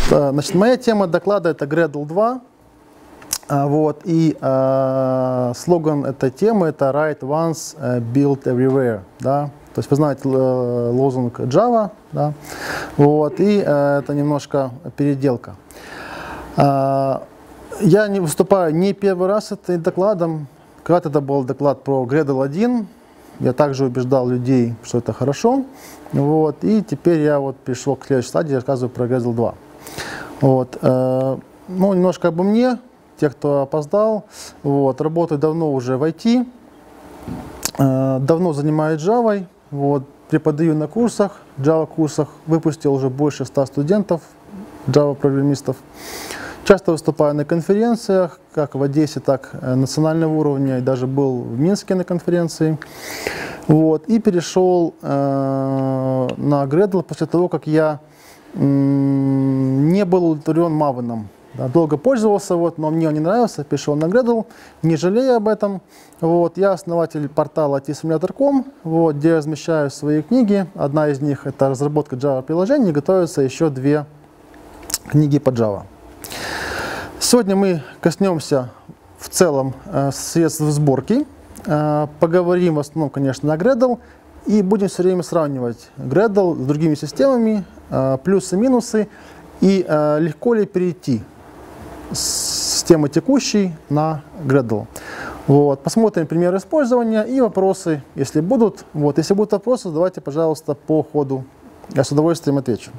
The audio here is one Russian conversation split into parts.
Значит, моя тема доклада — это Gradle 2. Вот, и слоган этой темы — это Write Once, Build Everywhere. Да? То есть вы знаете лозунг Java, да? Вот, и это немножко переделка. Я не выступаю не первый раз с этим докладом. Когда-то это был доклад про Gradle 1. Я также убеждал людей, что это хорошо. Вот, и теперь я вот перешел к следующей стадии, рассказываю про Gradle 2. Вот, ну, немножко обо мне, те, кто опоздал. Вот, работаю давно уже в IT, давно занимаюсь Java, вот, преподаю на курсах, Java-курсах, выпустил уже больше 100 студентов, Java-программистов. Часто выступаю на конференциях, как в Одессе, так и национального уровня, и даже был в Минске на конференции. Вот, и перешел на Gradle после того, как я не был удовлетворен Maven. Да, долго пользовался, вот, но мне он не нравился, перешел на Gradle, не жалею об этом. Вот, я основатель портала itsimulator.com, вот, где размещаю свои книги. Одна из них — это разработка Java-приложений, готовятся еще 2 книги по Java. Сегодня мы коснемся в целом средств сборки, поговорим в основном, конечно, на Gradle, и будем все время сравнивать Gradle с другими системами, плюсы-минусы, и легко ли перейти с системы текущей на Gradle. Вот. Посмотрим примеры использования и вопросы, если будут. Вот. Если будут вопросы, задавайте, пожалуйста, по ходу. Я с удовольствием отвечу.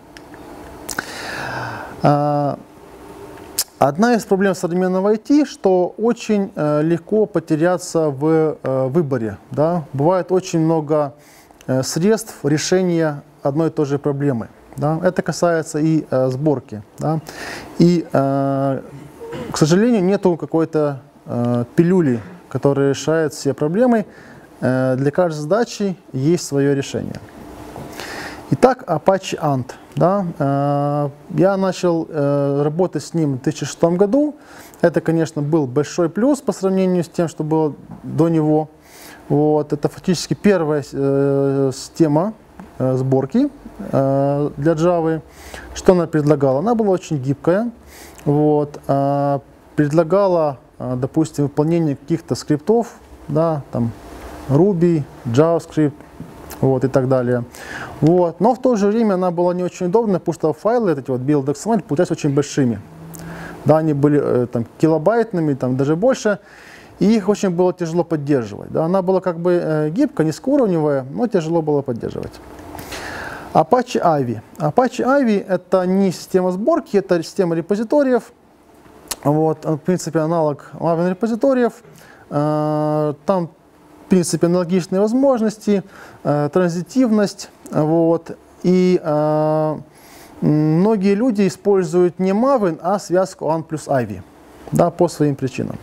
Одна из проблем современного IT, что очень легко потеряться в выборе. Да? Бывает очень много средств решения одной и той же проблемы. Да? Это касается и сборки. Да? И, к сожалению, нету какой-то пилюли, которая решает все проблемы. Для каждой задачи есть свое решение. Итак, Apache Ant. Да? Я начал работать с ним в 2006 году. Это, конечно, был большой плюс по сравнению с тем, что было до него. Вот. Это фактически первая система сборки для Java. Что она предлагала? Она была очень гибкая. Вот. Предлагала, допустим, выполнение каких-то скриптов, да, там, Ruby, JavaScript, вот, и так далее. Вот. Но в то же время она была не очень удобна, потому что файлы, эти вот build.xml, получались очень большими. Да, они были там, килобайтными, там, даже больше, и их очень было тяжело поддерживать. Да. Она была как бы гибкая, низкоуровневая, но тяжело было поддерживать. Apache Ivy. Apache Ivy — это не система сборки, это система репозиториев. Вот, в принципе, аналог Maven репозиториев. Там, в принципе, аналогичные возможности, транзитивность. Вот, и многие люди используют не Maven, а связку Ant плюс Ivy, да, по своим причинам.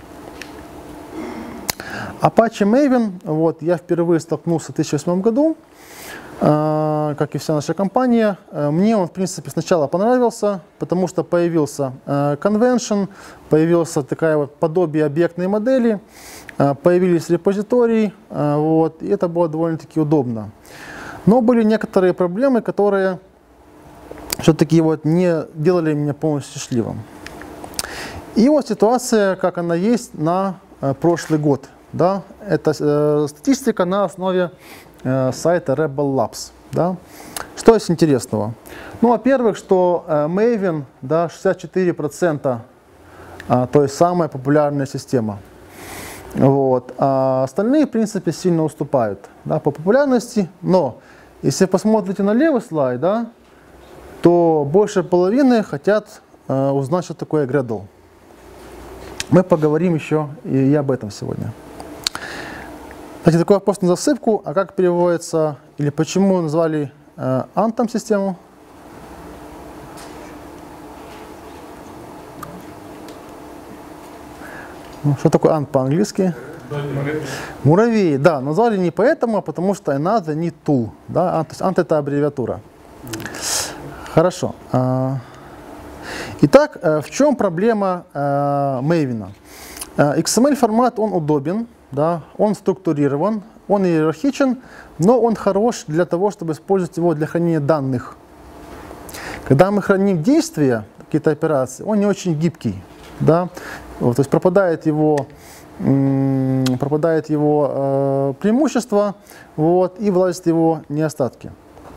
Apache Maven, вот, я впервые столкнулся в 2008 году. Как и вся наша компания. Мне он, в принципе, сначала понравился, потому что появился convention, появился такая вот подобие объектной модели, появились репозитории, вот, и это было довольно-таки удобно. Но были некоторые проблемы, которые все-таки вот не делали меня полностью счастливым. И вот ситуация, как она есть на прошлый год. Да? Это статистика на основе сайта Rebel Labs. Да? Что есть интересного? Ну, во-первых, что Maven, да, 64%, то есть самая популярная система. Вот. А остальные, в принципе, сильно уступают, да, по популярности. Но если посмотрите на левый слайд, да, то больше половины хотят узнать, что такое Gradle. Мы поговорим еще и об этом сегодня. Кстати, такой вопрос на засыпку, а как переводится, или почему назвали Ant систему? Ну, что такое Ant по-английски? Муравей, да, назвали не поэтому, а потому что another need tool. Да? То есть Ant — это аббревиатура. Хорошо. Итак, в чем проблема Maven? XML формат, он удобен. Да, он структурирован, он иерархичен, но он хорош для того, чтобы использовать его для хранения данных. Когда мы храним действия, какие-то операции, он не очень гибкий. Да? Вот, то есть пропадает его преимущество, вот, и влазят его недостатки.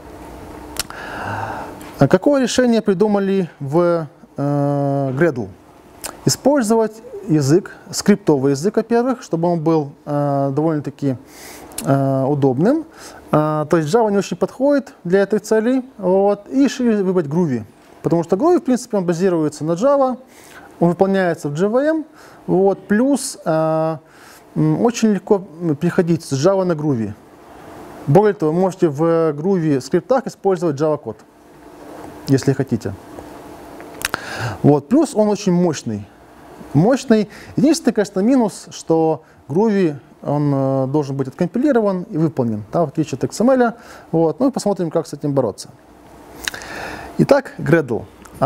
Какое решение придумали в Gradle? Использовать язык, скриптовый язык, во-первых, чтобы он был довольно-таки удобным. То есть Java не очень подходит для этой цели. Вот, и решили выбрать Groovy. Потому что Groovy, в принципе, он базируется на Java, он выполняется в JVM, вот, плюс очень легко переходить с Java на Groovy. Более того, вы можете в Groovy скриптах использовать Java код, если хотите. Вот, плюс он очень мощный. Единственный, конечно, минус, что Groovy он должен быть откомпилирован и выполнен, да, в отличие от XML. Вот, ну и посмотрим, как с этим бороться. Итак, Gradle.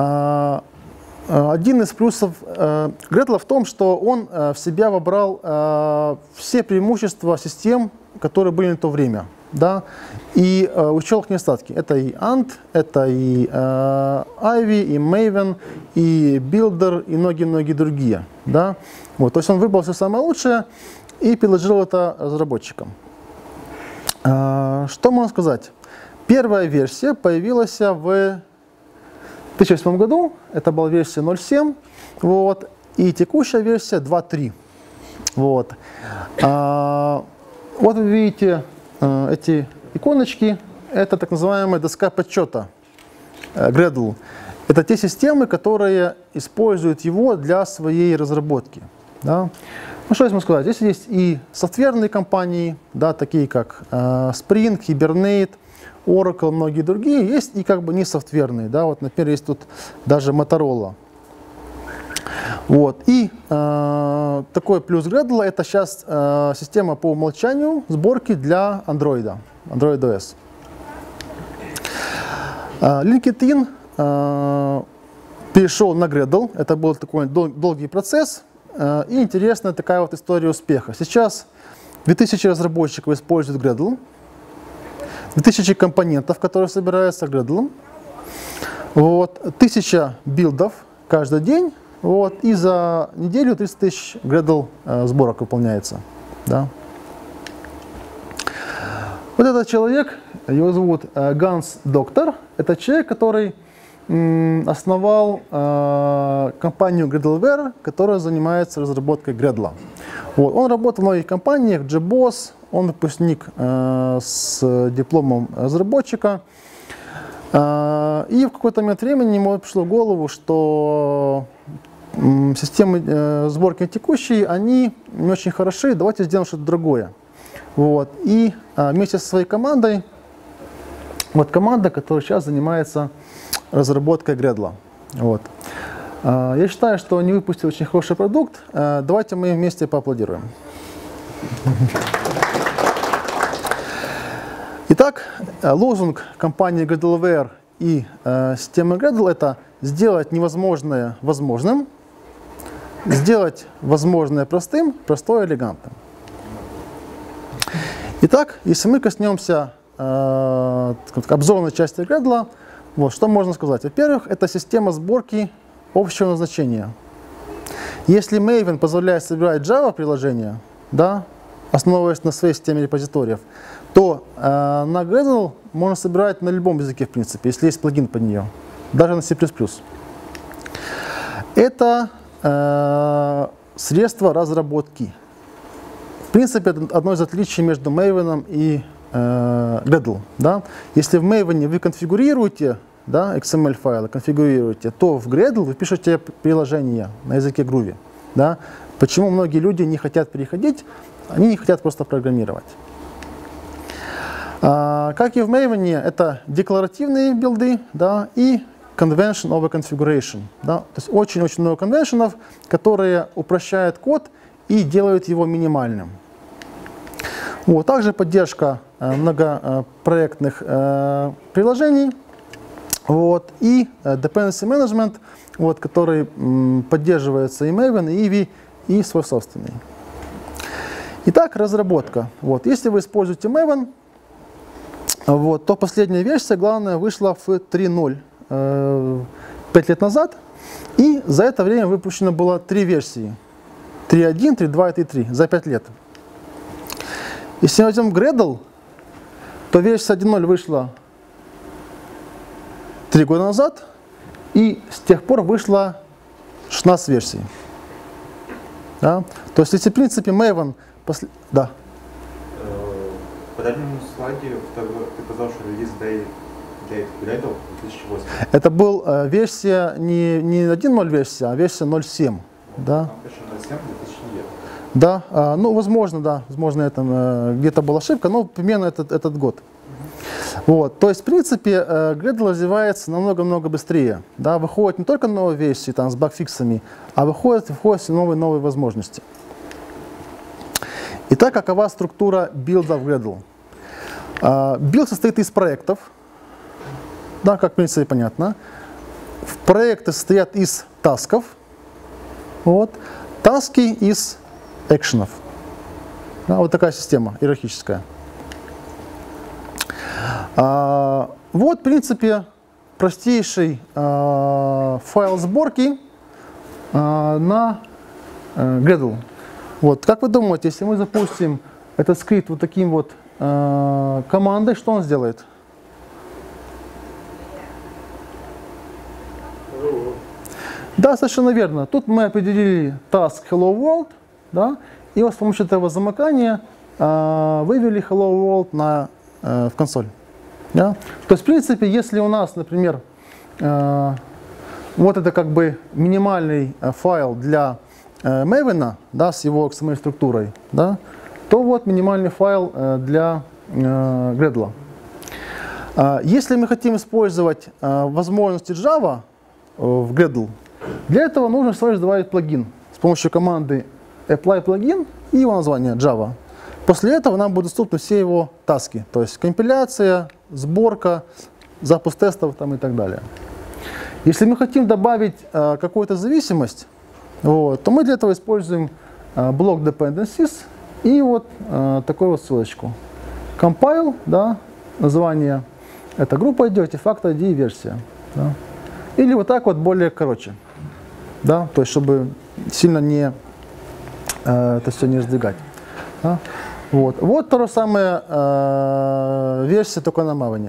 Один из плюсов Gradle в том, что он в себя вобрал все преимущества систем, которые были на то время. Да, и учел их недостатки. Это и Ant, это и Ivy, и Maven, и Builder, и многие-многие другие. Да? Вот, то есть он выбрал все самое лучшее и предложил это разработчикам. Что можно сказать? Первая версия появилась в 2008 году, это была версия 0.7, вот, и текущая версия 2.3. Вот. Вот вы видите эти иконочки, это так называемая доска подсчета Gradle. Это те системы, которые используют его для своей разработки. Да? Ну, что я могу сказать? Здесь есть и софтверные компании, да, такие как Spring, Hibernate, Oracle, многие другие. Есть и как бы не софтверные. Да? Вот, например, есть тут даже Motorola. Вот. И такой плюс Gradle — это сейчас система по умолчанию сборки для Android OS. LinkedIn перешел на Gradle. Это был такой долгий процесс. И интересная такая вот история успеха. Сейчас 2000 разработчиков используют Gradle, 2000 компонентов, которые собираются Gradle, вот, 1000 билдов каждый день. Вот, и за неделю 30 тысяч Gradle сборок выполняется. Да. Вот этот человек, его зовут Ганс Доктор. Это человек, который основал компанию Gradleware, которая занимается разработкой Gradle. Вот, он работал в многих компаниях, JBoss, он выпускник с дипломом разработчика. И в какой-то момент времени ему пришло в голову, что системы сборки текущие, они не очень хороши, давайте сделаем что-то другое. Вот. И вместе со своей командой, вот команда, которая сейчас занимается разработкой Gradle. Вот. Я считаю, что они выпустили очень хороший продукт. Давайте мы вместе поаплодируем. Итак, лозунг компании Gradleware и системы Gradle — это сделать невозможное возможным, сделать возможное простым, простое элегантным. Итак, если мы коснемся обзорной части Gradle, вот, что можно сказать? Во-первых, это система сборки общего назначения. Если Maven позволяет собирать Java-приложения, да, основываясь на своей системе репозиториев, то на Gradle можно собирать на любом языке, в принципе, если есть плагин под нее, даже на C++. Это средство разработки. В принципе, это одно из отличий между Maven и Gradle. Да? Если в Maven вы конфигурируете, да, XML-файлы, конфигурируете, то в Gradle вы пишете приложение на языке Groovy. Да? Почему многие люди не хотят переходить? Они не хотят просто программировать. Как и в Maven, это декларативные билды, да, и convention over configuration. Да? То есть очень-очень много конвеншенов, которые упрощают код и делают его минимальным. Вот. Также поддержка многопроектных приложений, вот, и dependency management, вот, который поддерживается и Maven, и Ivy, и свой собственный. Итак, разработка. Вот. Если вы используете Maven, вот, то последняя версия, главное, вышла в 3.0. 5 лет назад, и за это время выпущено было 3 версии. 3.1, 3.2 и 3.3 за 5 лет. Если мы возьмем Gradle, то версия 1.0 вышла 3 года назад, и с тех пор вышло 16 версий. Да? То есть, если в принципе Maven... Да. По дальнему слайде ты показал, что релиз Day Gradle 2008. Это была версия, не 1.0 версия, а версия 0.7. Да? Там пишем 0.7 2009. Да, ну возможно, да, возможно, это где-то была ошибка, но примерно этот год. Вот, то есть, в принципе, Gradle развивается намного-много быстрее. Да, выходят не только новые версии там, с багфиксами, а выходят все новые возможности. Итак, какова структура билда в Gradle? Билд состоит из проектов, да, как в принципе понятно. Проекты состоят из тасков, вот, таски из экшенов. Да, вот такая система иерархическая. Вот, в принципе, простейший файл сборки на Gradle. Вот, как вы думаете, если мы запустим этот скрипт вот таким вот командой, что он сделает? Да, совершенно верно. Тут мы определили task Hello World, да, и вот с помощью этого замыкания вывели Hello World в консоль. Да? То есть, в принципе, если у нас, например, вот это как бы минимальный файл для Maven, да, с его XML-структурой, да, то вот минимальный файл для Gradle. Если мы хотим использовать возможности Java в Gradle, для этого нужно всего лишь добавить плагин с помощью команды apply плагин и его название Java. После этого нам будут доступны все его таски, то есть компиляция, сборка, запуск тестов там, и так далее. Если мы хотим добавить какую-то зависимость, вот, то мы для этого используем блок dependencies и вот такую вот ссылочку. Compile, да, название, это группа ID, артефакт ID и версия. Да. Или вот так вот более короче, да, то есть чтобы сильно не это все не раздвигать. Да. Вот та же самая версия, только на Maven.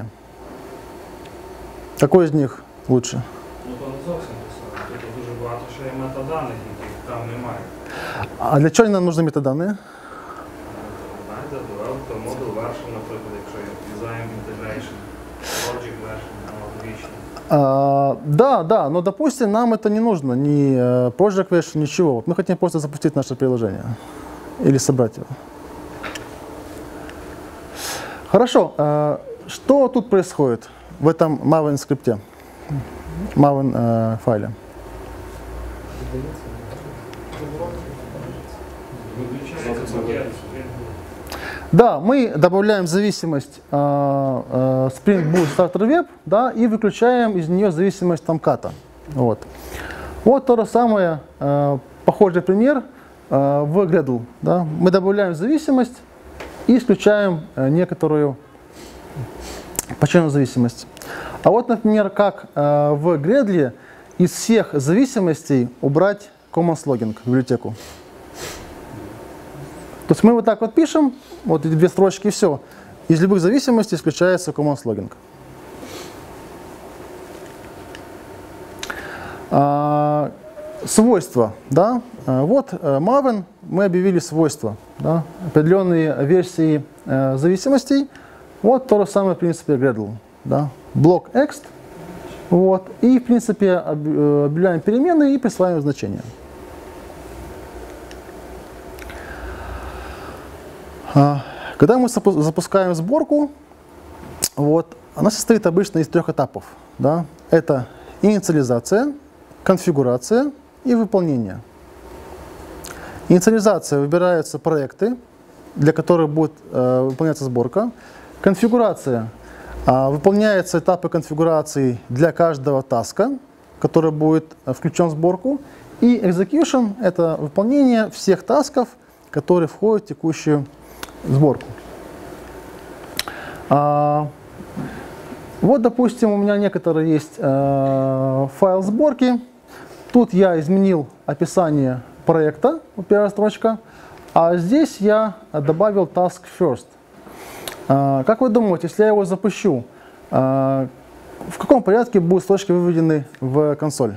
Какой из них лучше? Ну, то не зовсім те саме. Тут дуже багато ще є метаданих, яких там немає. А для чого нам нужны метадані? Знаєте, developer model version, наприклад, якщо є design integration, project version, aналогічно. Да, но допустим, нам это не нужно, ни project version, ничего. Вот мы хотим просто запустить наше приложение или собрать его. Хорошо, что тут происходит в этом Maven скрипте, Maven файле? Да, мы добавляем зависимость Spring Boot Starter Web, да, и выключаем из нее зависимость Tomcat. Вот то же самое, похожий пример в Gradle. Да. Мы добавляем зависимость и исключаем некоторую почему зависимость. А вот, например, как в Gradle из всех зависимостей убрать commons logging в библиотеку. То есть мы вот так вот пишем, вот эти две строчки, и все. Из любых зависимостей исключается commons logging. Свойства, да, вот Maven, мы объявили свойства, да, определенные версии зависимостей, вот то же самое в принципе Gradle, да, блок ext, вот, и в принципе объявляем переменные и присваиваем значения. Когда мы запускаем сборку, вот, она состоит обычно из 3 этапов, да, это инициализация, конфигурация и выполнение. Инициализация, выбираются проекты, для которых будет выполняться сборка. Конфигурация, выполняются этапы конфигурации для каждого таска, который будет включен в сборку. И execution – это выполнение всех тасков, которые входят в текущую сборку. Вот, допустим, у меня некоторый есть файл сборки. Тут я изменил описание проекта, вот первая строчка, а здесь я добавил task first. Как вы думаете, если я его запущу, в каком порядке будут строчки выведены в консоль?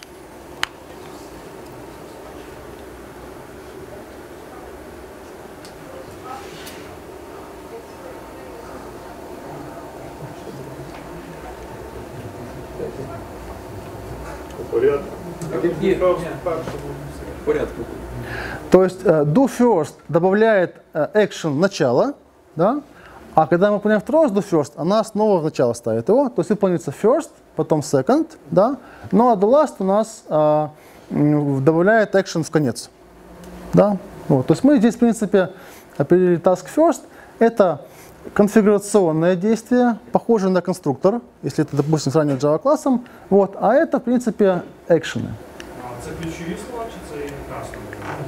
В порядке. То есть do first добавляет action в начало, да? А когда мы выполняем второй do first, она снова в начало ставит его. То есть выполнится first, потом second, да? Ну а do last у нас добавляет action в конец. Да? Вот. То есть мы здесь, в принципе, определили task first. Это конфигурационное действие, похоже на конструктор, если это, допустим, сравнивать с Java классом. Вот. А это, в принципе, экшены. Це ключові слова чи це кастом?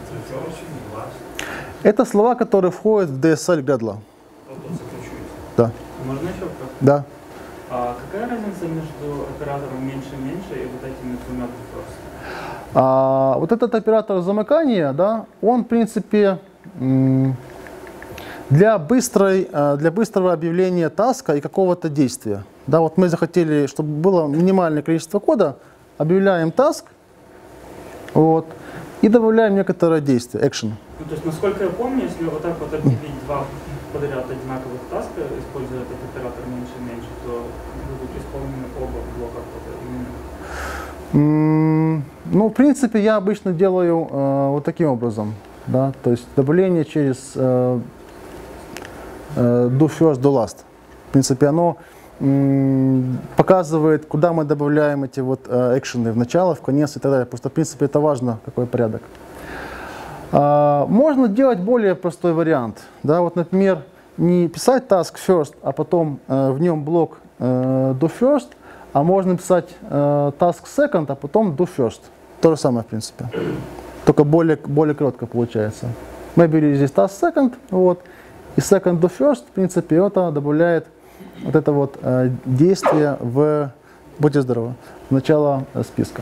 Это слова, которые входят в DSL Gradle. Тобто це ключові. Да. Можно еще вопрос? Да. А какая разница между оператором меньше-меньше и вот этими двумя просто? Вот этот оператор замыкания, да, он, в принципе, для быстрого объявления таска и какого-то действия. Да, вот мы захотели, чтобы было минимальное количество кода, объявляем task, вот, и добавляем некоторое действие, action. Ну, то есть, насколько я помню, если вот так вот объявить два подряд одинаковых таска, используя этот оператор меньше-меньше, то будут исполнены оба блока кода. Ну, в принципе, я обычно делаю вот таким образом, да, то есть добавление через do first, do last. В принципе, оно показывает, куда мы добавляем эти вот экшены в начало, в конец и так далее. Просто, в принципе, это важно, какой порядок. Можно делать более простой вариант. Да, вот, например, не писать task first, а потом в нем блок do first, а можно писать task second, а потом do first. То же самое, в принципе. Только более коротко получается. Мы объявили здесь task second, вот, и second do first, в принципе, это добавляет вот это вот действие в, будьте здоровы, в начало списка.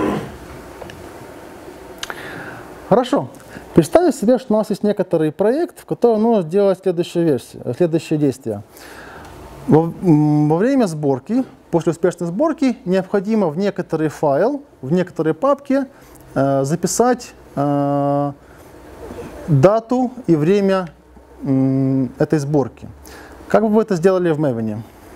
Хорошо. Представьте себе, что у нас есть некоторый проект, в котором нужно сделать следующее действие. Во время сборки, после успешной сборки, необходимо в некоторый файл, в некоторые папки записать дату и время этой сборки. Как бы вы это сделали в Maven?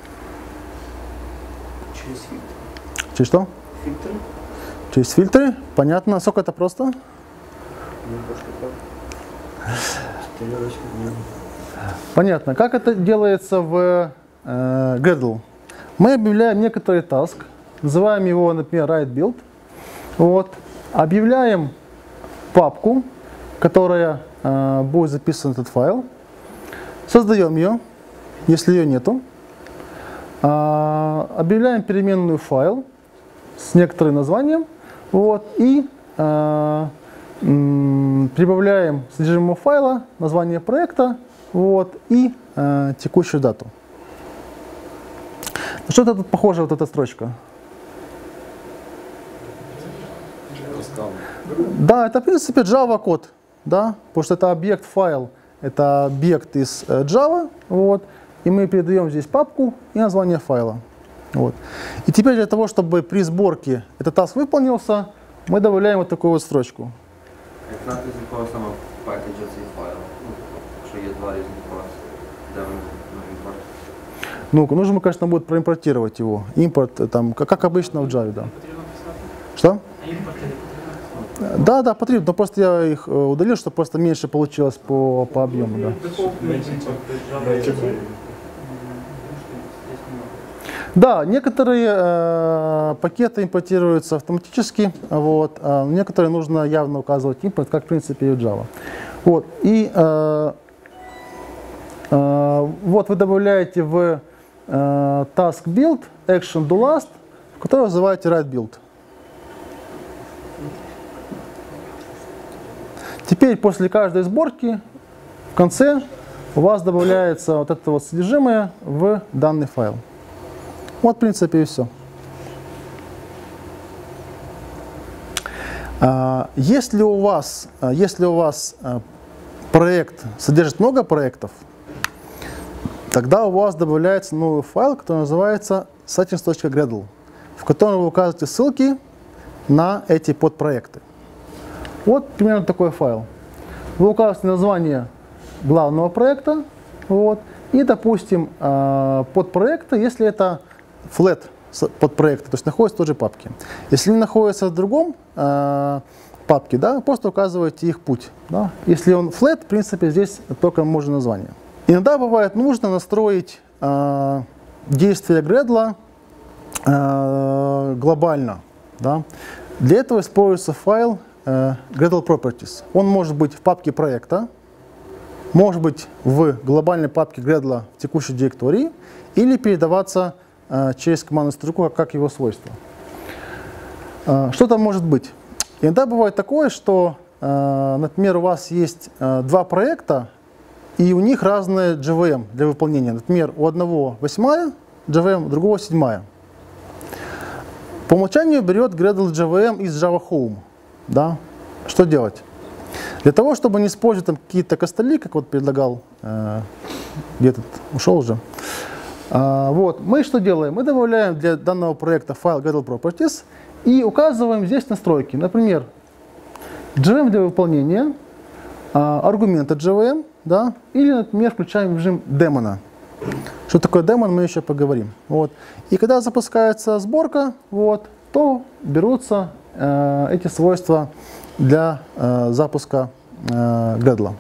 Через фильтр. Через что? Фильтры? Через фильтры. Понятно. Насколько это просто? Ну, так. Понятно. Как это делается в Gradle? Мы объявляем некоторый task, называем его, например, write-build. Вот. Объявляем папку, которая будет записан этот файл. Создаем ее, если ее нету. Объявляем переменную файл с некоторым названием. Вот, и прибавляем содержимое файла, название проекта, вот, и текущую дату. На что-то тут похоже вот эта строчка. Да, это в принципе Java код, да, потому что это объект файл, это объект из Java, вот, и мы передаем здесь папку и название файла. Вот. И теперь для того, чтобы при сборке этот task выполнился, мы добавляем вот такую вот строчку. Як з якого саме пакеджа цей файл? Якщо є два різних класи, де ми імпорт? Ну, нужно, конечно, будет проимпортировать его. Импорт, там, как обычно в Java, да. Что? Да, потребно, но просто я их удалил, чтобы просто меньше получилось по объему, да. Да, некоторые пакеты импортируются автоматически, вот, а некоторые нужно явно указывать импорт, как в принципе и в Java. Вот, и вот вы добавляете в task build action do last, который называете write build. Теперь после каждой сборки в конце у вас добавляется вот это вот содержимое в данный файл. Вот, в принципе, и все. Если у вас проект содержит много проектов, тогда у вас добавляется новый файл, который называется settings.gradle, в котором вы указываете ссылки на эти подпроекты. Вот примерно такой файл. Вы указываете название главного проекта, вот, и, допустим, подпроекты, если это flat подпроекты, то есть находятся в той же папке. Если они находятся в другом папке, да, просто указываете их путь. Да. Если он flat, в принципе, здесь только можно название. Иногда бывает нужно настроить действие Gradle глобально. Да. Для этого используется файл Gradle Properties. Он может быть в папке проекта, может быть в глобальной папке Gradle в текущей директории или передаваться через командную строку как его свойство. Что там может быть? Иногда бывает такое, что, например, у вас есть два проекта, и у них разные JVM для выполнения. Например, у одного 8 JVM, у другого 7. По умолчанию берет Gradle JVM из Java Home. Да? Что делать? Для того, чтобы не использовать там какие-то костыли, как вот предлагал, где-то ушел уже, вот, мы что делаем? Мы добавляем для данного проекта файл Gradle Properties и указываем здесь настройки. Например, JVM для выполнения, аргументы JVM, да, или, например, включаем режим демона. Что такое демон, мы еще поговорим. Вот. И когда запускается сборка, вот, то берутся эти свойства для запуска Gradle.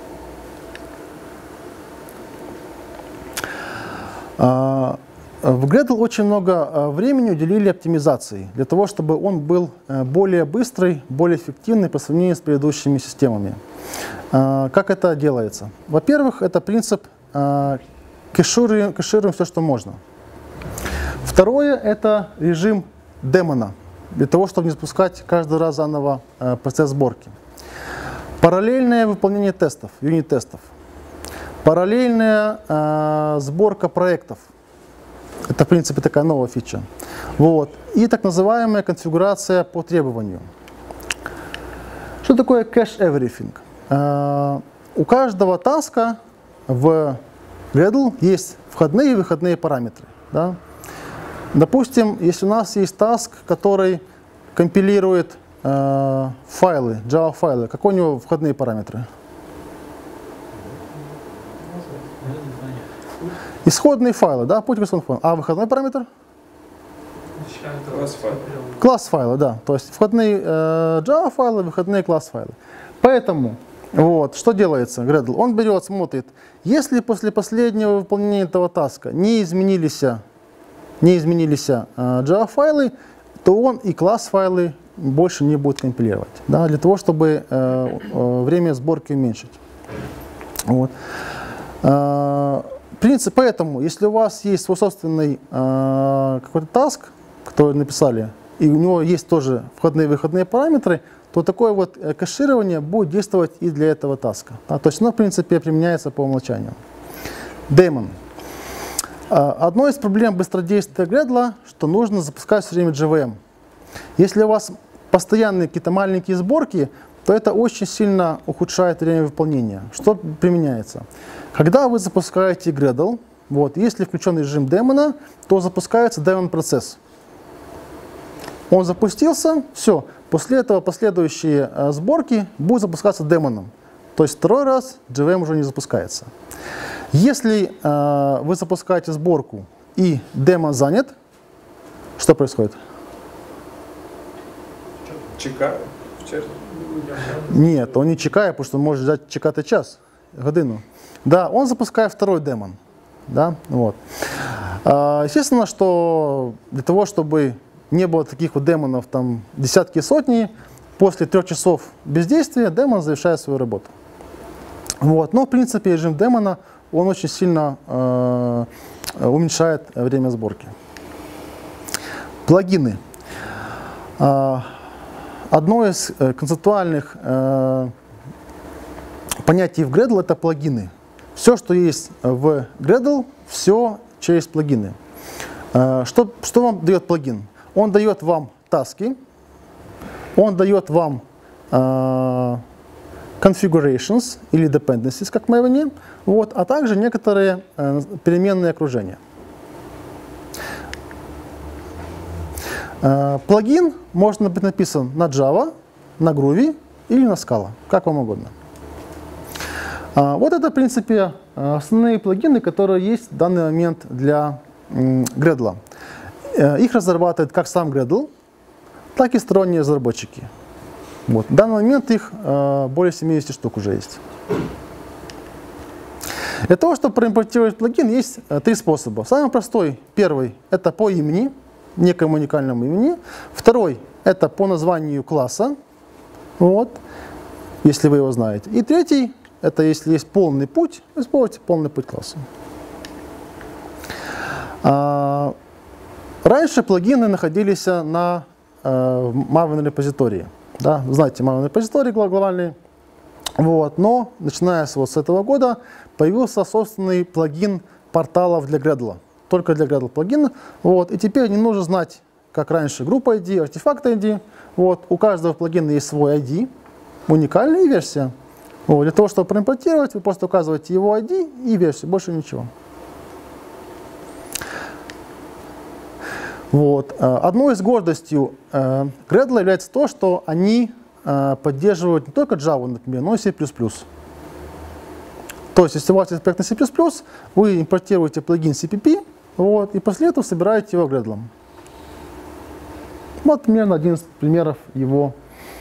В Gradle очень много времени уделили оптимизации, для того, чтобы он был более быстрый, более эффективный по сравнению с предыдущими системами. Как это делается? Во-первых, это принцип кэшируем все, что можно. Второе, это режим демона, для того, чтобы не запускать каждый раз заново процесс сборки. Параллельное выполнение тестов, юнит-тестов. Параллельная сборка проектов. Это, в принципе, такая новая фича. Вот. И так называемая конфигурация по требованию. Что такое cache everything? У каждого таска в Gradle есть входные и выходные параметры. Да? Допустим, если у нас есть таск, который компилирует файлы, Java файлы, какие у него входные параметры? Исходные файлы, да, путь к исходным файлам. А выходной параметр? Класс файла, да. То есть входные Java файлы, выходные класс файлы. Поэтому, вот, что делается Gradle? Он берет, смотрит, если после последнего выполнения этого таска не изменились Java файлы, то он и класс файлы больше не будет компилировать, да, для того, чтобы время сборки уменьшить. Вот. Принцип, поэтому, если у вас есть свой собственный какой-то таск, который написали, и у него есть тоже входные и выходные параметры, то такое вот кэширование будет действовать и для этого таска. Да, то есть оно, в принципе, применяется по умолчанию. Daemon. Одной из проблем быстродействия Gradle, что нужно запускать все время JVM. Если у вас постоянные какие-то маленькие сборки, то это очень сильно ухудшает время выполнения. Что применяется? Когда вы запускаете Gradle, вот, если включен режим демона, то запускается демон процесс. Он запустился, все. После этого последующие сборки будут запускаться демоном. То есть второй раз JVM уже не запускается. Если вы запускаете сборку и демон занят, что происходит? Чекаю в черзі. Нет, он не чекает, потому что он может взять чекати час, годину. Да, он запускает второй демон. Да, вот. Естественно, что для того, чтобы не было таких вот демонов, там десятки и сотни, после 3 часов бездействия демон завершает свою работу. Вот. Но в принципе режим демона, он очень сильно уменьшает время сборки. Плагины. Одно из концептуальных понятий в Gradle — это плагины. Все, что есть в Gradle, все через плагины. Что вам дает плагин? Он дает вам таски, он дает вам configurations или dependencies, как в Maven, вот, а также некоторые переменные окружения. Плагин может быть написан на Java, на Groovy или на Scala, как вам угодно. Вот это, в принципе, основные плагины, которые есть в данный момент для Gradle. Их разрабатывает как сам Gradle, так и сторонние разработчики. Вот. В данный момент их более 70 штук уже есть. Для того, чтобы проимпортировать плагин, есть 3 способа. Самый простой, первый, это по имени, некому уникальному имени. Второй, это по названию класса, вот, если вы его знаете. И третий, это если есть полный путь, используйте полный путь класса. Раньше плагины находились на Maven репозитории. Да? Знаете, Maven репозиторий глобальный. Вот. Но начиная с этого года появился собственный плагин порталов для Gradle. Только для Gradle плагина. Вот. И теперь не нужно знать, как раньше, группа ID, артефакт ID. Вот. У каждого плагина есть свой ID, уникальная версия. Вот. Для того, чтобы проимпортировать, вы просто указываете его ID и версию, больше ничего. Вот. Одной из гордостей Gradle является то, что они поддерживают не только Java, например, но и C++. То есть, если у вас есть проект на C++, вы импортируете плагин CPP, вот, и после этого собираете его Gradle. Вот примерно один из примеров его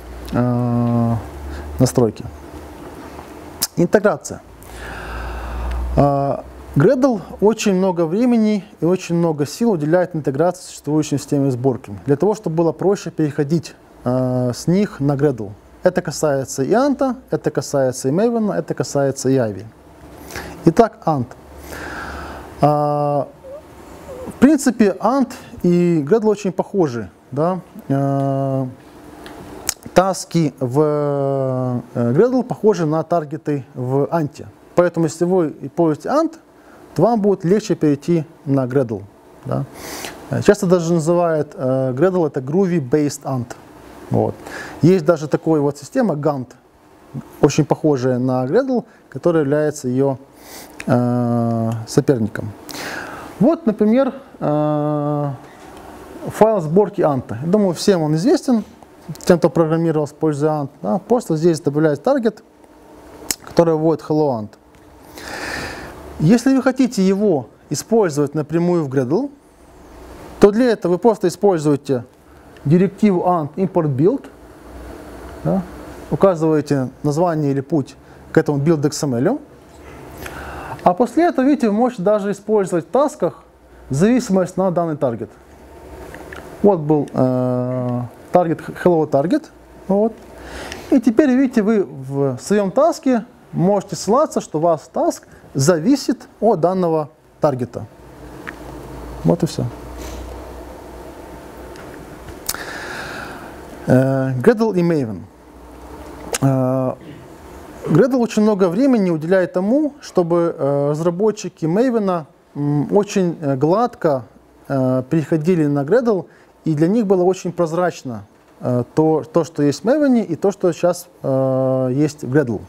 настройки. Интеграция. Gradle очень много времени и очень много сил уделяет интеграции с существующими системами сборки, для того, чтобы было проще переходить с них на Gradle. Это касается и Ant, это касается и Maven, это касается и Ivy. Итак, Ant. В принципе, Ant и Gradle очень похожи. Да? Таски в Gradle похожи на таргеты в Ant. Поэтому, если вы используете Ant, то вам будет легче перейти на Gradle. Да? Часто даже называют Gradle это Groovy-based Ant. Вот. Есть даже такая вот система Gantt, очень похожая на Gradle, которая является ее соперником. Вот, например, файл сборки Ant. Я думаю, всем он известен, тем, кто программировал, используя Ant. Да? Просто здесь добавляется таргет, который вводит hello Ant. Если вы хотите его использовать напрямую в Gradle, то для этого вы просто используете директиву ant import build, да, указываете название или путь к этому build.xml, а после этого, видите, вы можете даже использовать в тасках зависимость на данный таргет. Вот был таргет hello target, вот. И теперь, видите, вы в своем таске можете ссылаться, что у вас таск зависит от данного таргета. Вот и все. Gradle и Maven. Gradle очень много времени уделяет тому, чтобы разработчики Maven очень гладко переходили на Gradle, и для них было очень прозрачно то, что есть в Maven, и то, что сейчас есть в Gradle.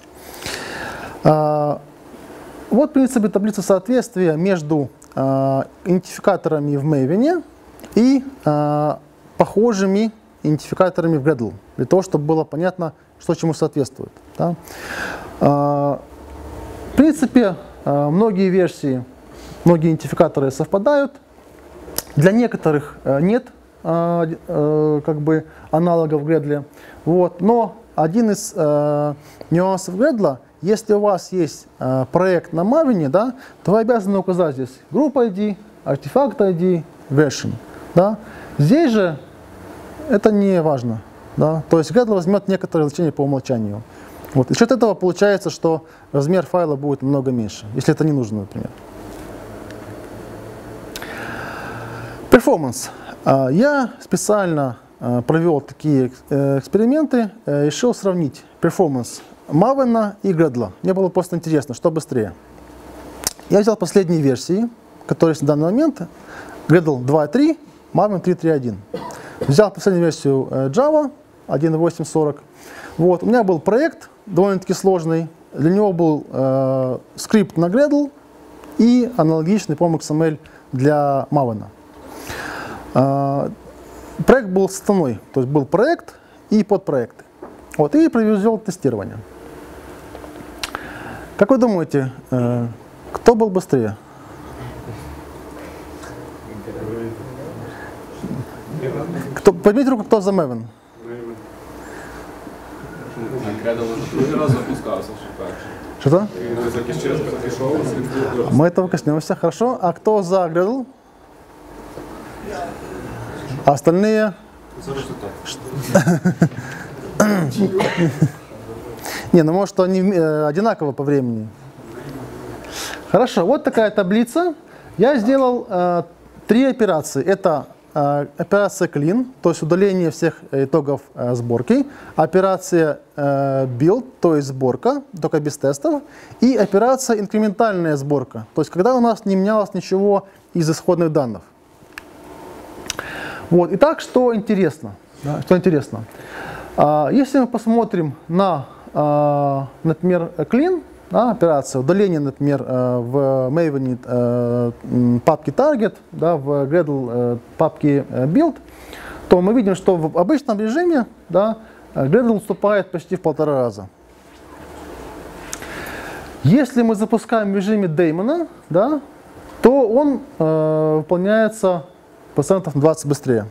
Вот, в принципе, таблица соответствия между идентификаторами в Maven и похожими идентификаторами в Gradle, для того, чтобы было понятно, что чему соответствует. Да? В принципе, многие версии, многие идентификаторы совпадают. Для некоторых нет как бы аналогов в Gradle. Вот. Но один из нюансов Gradle, если у вас есть проект на Maven, да, то вы обязаны указать здесь Group ID, Artifact ID, Version. Да? Здесь же это не важно. Да? То есть Gradle возьмет некоторые значения по умолчанию. Вот. И за счет этого получается, что размер файла будет намного меньше, если это не нужно, например. Performance. Я специально провел такие эксперименты, решил сравнить performance Maven и Gradle. Мне было просто интересно, что быстрее. Я взял последние версии, которые есть на данный момент. Gradle 2.3, Maven 3.3.1. Взял последнюю версию Java 1.8.40. Вот, у меня был проект довольно-таки сложный. Для него был скрипт на Gradle и аналогичный по XML для Maven. Проект был составной, то есть был проект и подпроекты. Вот, и провел тестирование. Как вы думаете, кто был быстрее? Поднимите руку, кто за Maven. Gradle уже другий раз запускався, що перше. Что-то? Якийсь час пішов, Мы этого коснемся, хорошо. А кто за Gradle? А остальные? За результат. Не, ну может они одинаково по времени. Хорошо, вот такая таблица. Я сделал 3 операции. Это операция clean, то есть удаление всех итогов сборки. Операция build, то есть сборка, только без тестов. И операция инкрементальная сборка, то есть когда у нас не менялось ничего из исходных данных. Вот. Итак, что интересно? Да, что интересно? Если мы посмотрим на, например, clean, да, операция удаления, например, в Maven папки target, да, в Gradle папки build, то мы видим, что в обычном режиме, да, Gradle уступает почти в 1,5 раза. Если мы запускаем в режиме daemon, да, то он выполняется процентов 20 быстрее.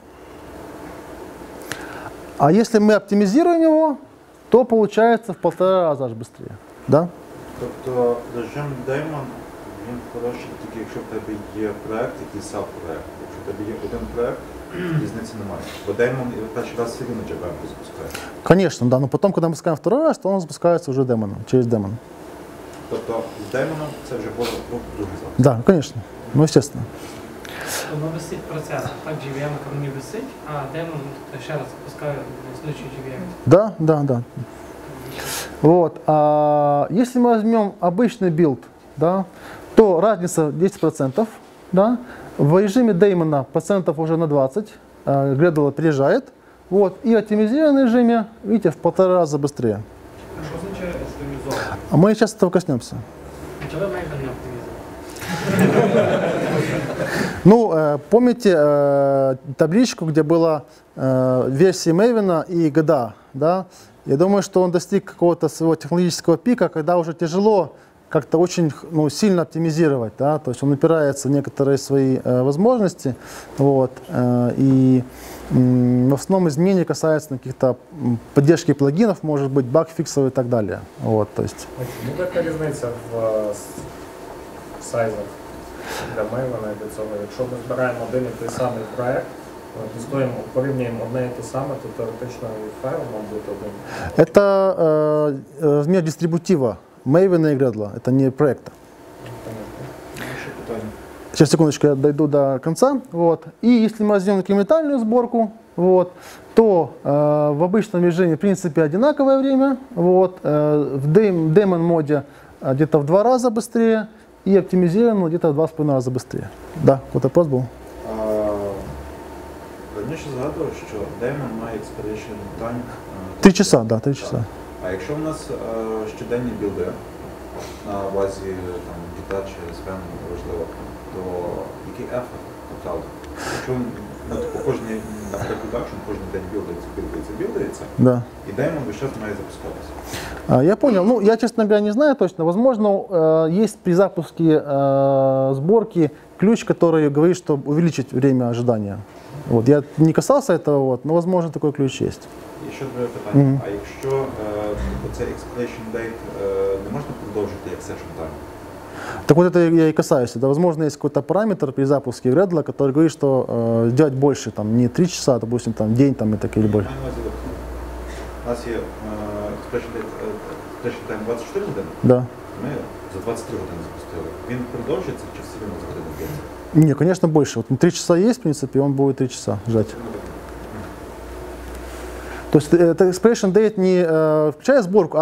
А если мы оптимизируем его, то получается в 1,5 раза аж быстрее. Да? Тобто режим Daemon, він хороший тільки якщо в тебе є проект, який саб-проект. Якщо в тебе є один проект, різниці немає. Бо Daemon перший раз все рівно JVM запускає. Конечно, да, но потом, когда мы запускаем 2 раз, то он запускается уже демоном, через демон. Тобто з Daemon це вже було другий запуск. Да, конечно, ну естественно. Воно висить процес, так JVM ко мені висить, а демон ще раз запускаю існуючий JVM. Да, да, да. Вот. А если мы возьмем обычный билд, да, то разница 10%. Да. В режиме Daemon процентов уже на 20, Gradle опережает. Вот. И в оптимизированном режиме, видите, в 1,5 раза быстрее. А що означає оптимізовано? А мы сейчас этого коснемся. Чого Maven не оптимізує? Ну, помните табличку, где была версия Maven и года, да? Я думаю, что он достиг какого-то своего технологического пика, когда уже тяжело как-то очень сильно оптимизировать, да? То есть он упирается в некоторые свои возможности, вот, и в основном изменения касаются каких-то поддержки плагинов, может быть, баг-фиксов и так далее. Вот, то есть. Ну, яка різниця в сайзах для Maven і для цього? Якщо ми збираємо один і той самий проект, тестуємо, порівнюємо одне і те саме, то теоретично і файл має бути один. Это размер дистрибутива Maven и Gradle, это не проекта. Сейчас, секундочку, я дойду до конца. Вот. И если мы возьмем инкрементальную сборку, вот, то в обычном режиме в принципе одинаковое время. Вот, в Daemon моде где-то в 2 раза быстрее и оптимизировано где-то в 2,5 раза быстрее. Да, какой-то вопрос был? Раніше згадував, що Daemon має expiration time 3 часа, да, 3 часа. А якщо в нас щоденні білди на базі Git чи SVN, важливо, то який ефект топтали? Якщо по кожній, наприклад, продакшн, кожен день білдається, да. І Daemon весь час має запускатися. Я понял. Ну, я, честно говоря, не знаю точно. Возможно, есть при запуске сборки ключ, который говорит, что увеличить время ожидания. Вот. Я не касался этого, вот, но, возможно, такой ключ есть. І ще друге питання. А якщо цей expiration date не можна продовжити як session time? Так вот это я и касаюсь. Да, возможно, есть какой-то параметр при запуске Gradle, который говорит, что делать больше, там, не 3 часа, допустим, там, день там, и так или больше. У нас є expiration time 24 години, Да. ми за 23 години запустили. Він продовжується чи все рівно за годину б'ється? Не, конечно, больше. Вот 3 часа есть, в принципе, он будет 3 часа ждать. То есть это expiration date не включая сборку,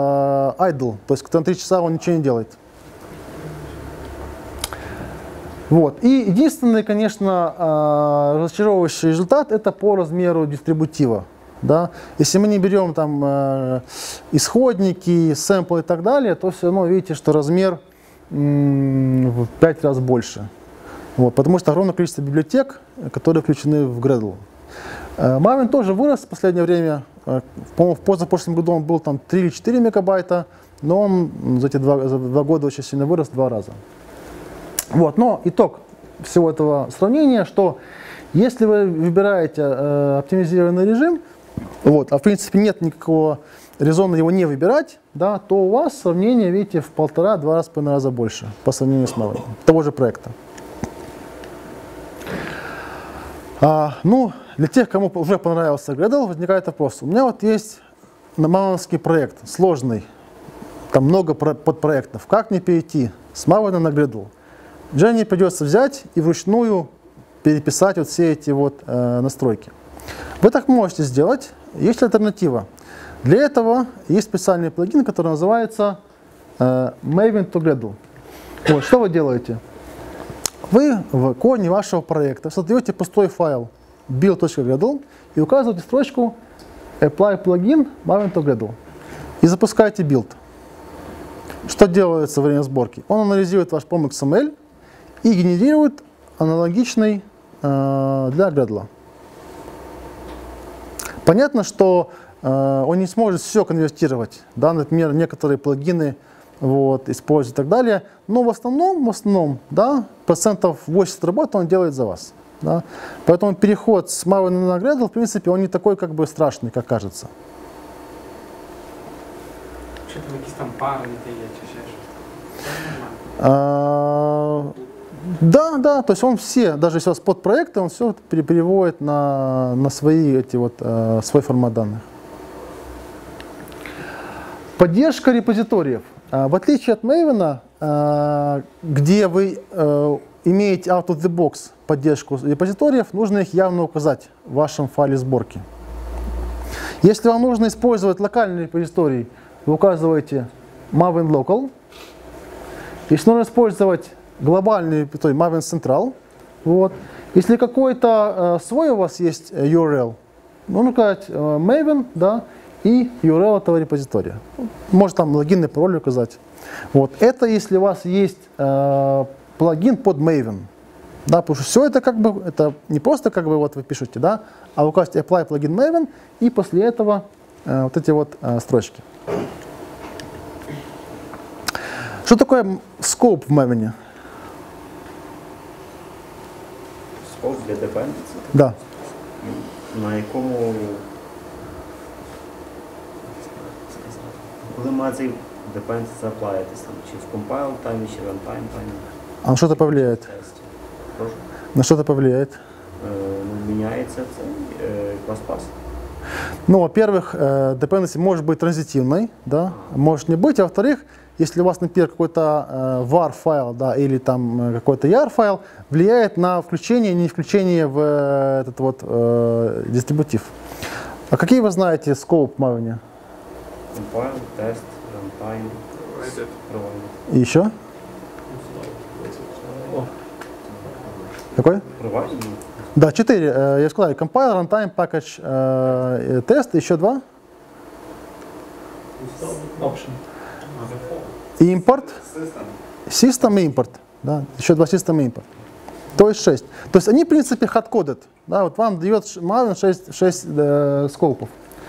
а idle. То есть на 3 часа он ничего не делает. Вот. И единственный, конечно, разочаровывающий результат – это по размеру дистрибутива. Да? Если мы не берем там исходники, сэмплы и так далее, то все равно видите, что размер в 5 раз больше. Вот, потому что огромное количество библиотек, которые включены в Gradle. Maven тоже вырос в последнее время. По-моему, в позапрошлом году он был там 3 или 4 мегабайта, но он за 2 года очень сильно вырос в 2 раза. Вот, но итог всего этого сравнения, что если вы выбираете оптимизированный режим, вот, а в принципе нет никакого резона его не выбирать, да, то у вас сравнение, видите, в 1,5–2,5 раза больше по сравнению с Maven, того же проекта. Ну, для тех, кому уже понравился Gradle, возникает вопрос. У меня вот есть мавновский проект, сложный, там много подпроектов. Как мне перейти с Maven на Gradle? Жене придется взять и вручную переписать вот все эти вот настройки. Вы так можете сделать. Есть альтернатива. Для этого есть специальный плагин, который называется Maven to Gradle. Вот, что вы делаете? Вы в коде вашего проекта создаете пустой файл build.gradle и указываете строчку apply plugin Maven to Gradle и запускаете build. Что делается во время сборки? Он анализирует ваш POM XML и генерирует аналогичный для Gradle. Понятно, что он не сможет все конвертировать, да, например, некоторые плагины вот, использовать и так далее, но в основном, да, процентов 80 работы он делает за вас. Да. Поэтому переход с Maven на Gradle, в принципе, он не такой как бы страшный, как кажется. Что-то якісь там пари не дає, чи ще щось. Да, то есть он все, даже если у вас подпроекты, он все переводит на свои, свой формат данных. Поддержка репозиториев. В отличие от Maven, где вы имеете out of the box поддержку репозиториев, нужно их явно указать в вашем файле сборки. Если вам нужно использовать локальный репозиторий, вы указываете Maven Local. Если нужно использовать глобальный репозиторий, Maven Central. Вот. Если какой-то свой у вас есть URL, нужно указать Maven, да, и URL этого репозитория. Может там логин и пароль указать. Вот. Это если у вас есть плагин под Maven. Да, потому что все это как бы, это не просто как бы вот вы пишете, да, а вы указываете apply плагин Maven и после этого вот эти вот строчки. Что такое scope в Maven? Scope для dependency? Да. На якому, коли має цей dependency заплаєтесь, там, чи в compile таймі, чи в runtime таймі? А на что это повлияет? Прошу? На что это повлияет? Меняется цей класс-пас. Ну, во-первых, dependency может быть транзитивной, да, может не быть. А во-вторых, если у вас, например, какой-то var файл, да, или там какой-то yar файл, влияет на включение, не включение в этот вот дистрибутив. А какие вы знаете scope Maven? Compile, test, runtime, provide. И еще? Какой? Provide? Да, 4. Я сказал, compile, runtime, package, тест, еще 2. Option. И импорт. System и импорт. Да, еще 2 system и импорт. То есть 6. То есть они, в принципе, hard-coded. Да, вот вам дает Maven 6 скопов.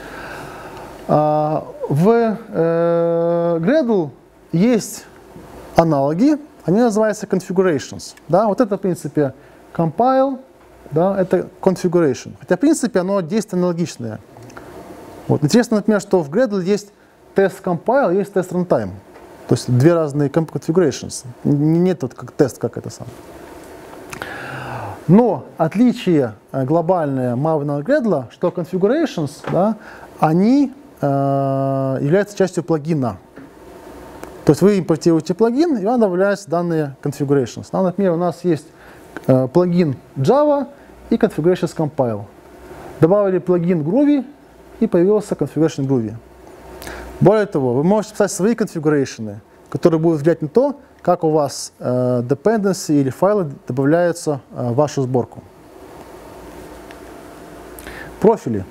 В Gradle есть аналоги, они называются configurations. Да, вот это, в принципе, compile, да, это configuration. Хотя, в принципе, оно действие аналогичное. Вот. Интересно, например, что в Gradle есть тест compile, есть тест runtime. То есть 2 разные configurations. Нет вот как тест, как это сам. Но отличие глобальное Maven от Gradle, что configurations, да, они являются частью плагина. То есть вы импортируете плагин, и вам добавляются данные configurations. Например, у нас есть плагин Java и configurations compile. Добавили плагин Groovy, и появился configuration Groovy. Более того, вы можете писать свои конфигурейшены, который будет влиять на то, как у вас dependency или файлы добавляются в вашу сборку. Профили.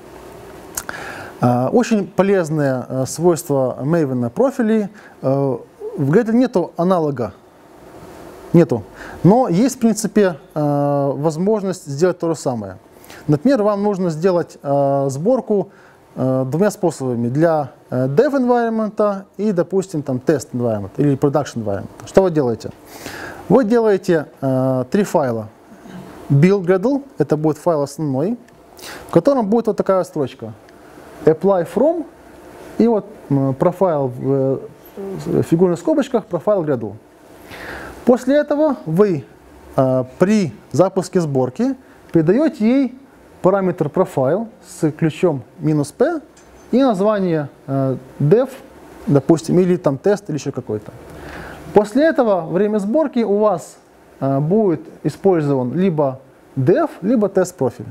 Очень полезное свойство Maven профилей. В Gradle нету аналога. Нету. Но есть, в принципе, возможность сделать то же самое. Например, вам нужно сделать сборку двумя способами. Для dev environment и, допустим, там, test environment или production environment. Что вы делаете? Вы делаете 3 файла. Build Gradle, это будет файл основной, в котором будет вот такая строчка. Apply from и вот профайл в фигурных скобочках, профайл Gradle. После этого вы при запуске сборки передаете ей параметр profile с ключом "-p и название dev, допустим, или там тест, или еще какой-то. После этого во время сборки у вас будет использован либо dev, либо тест профиль.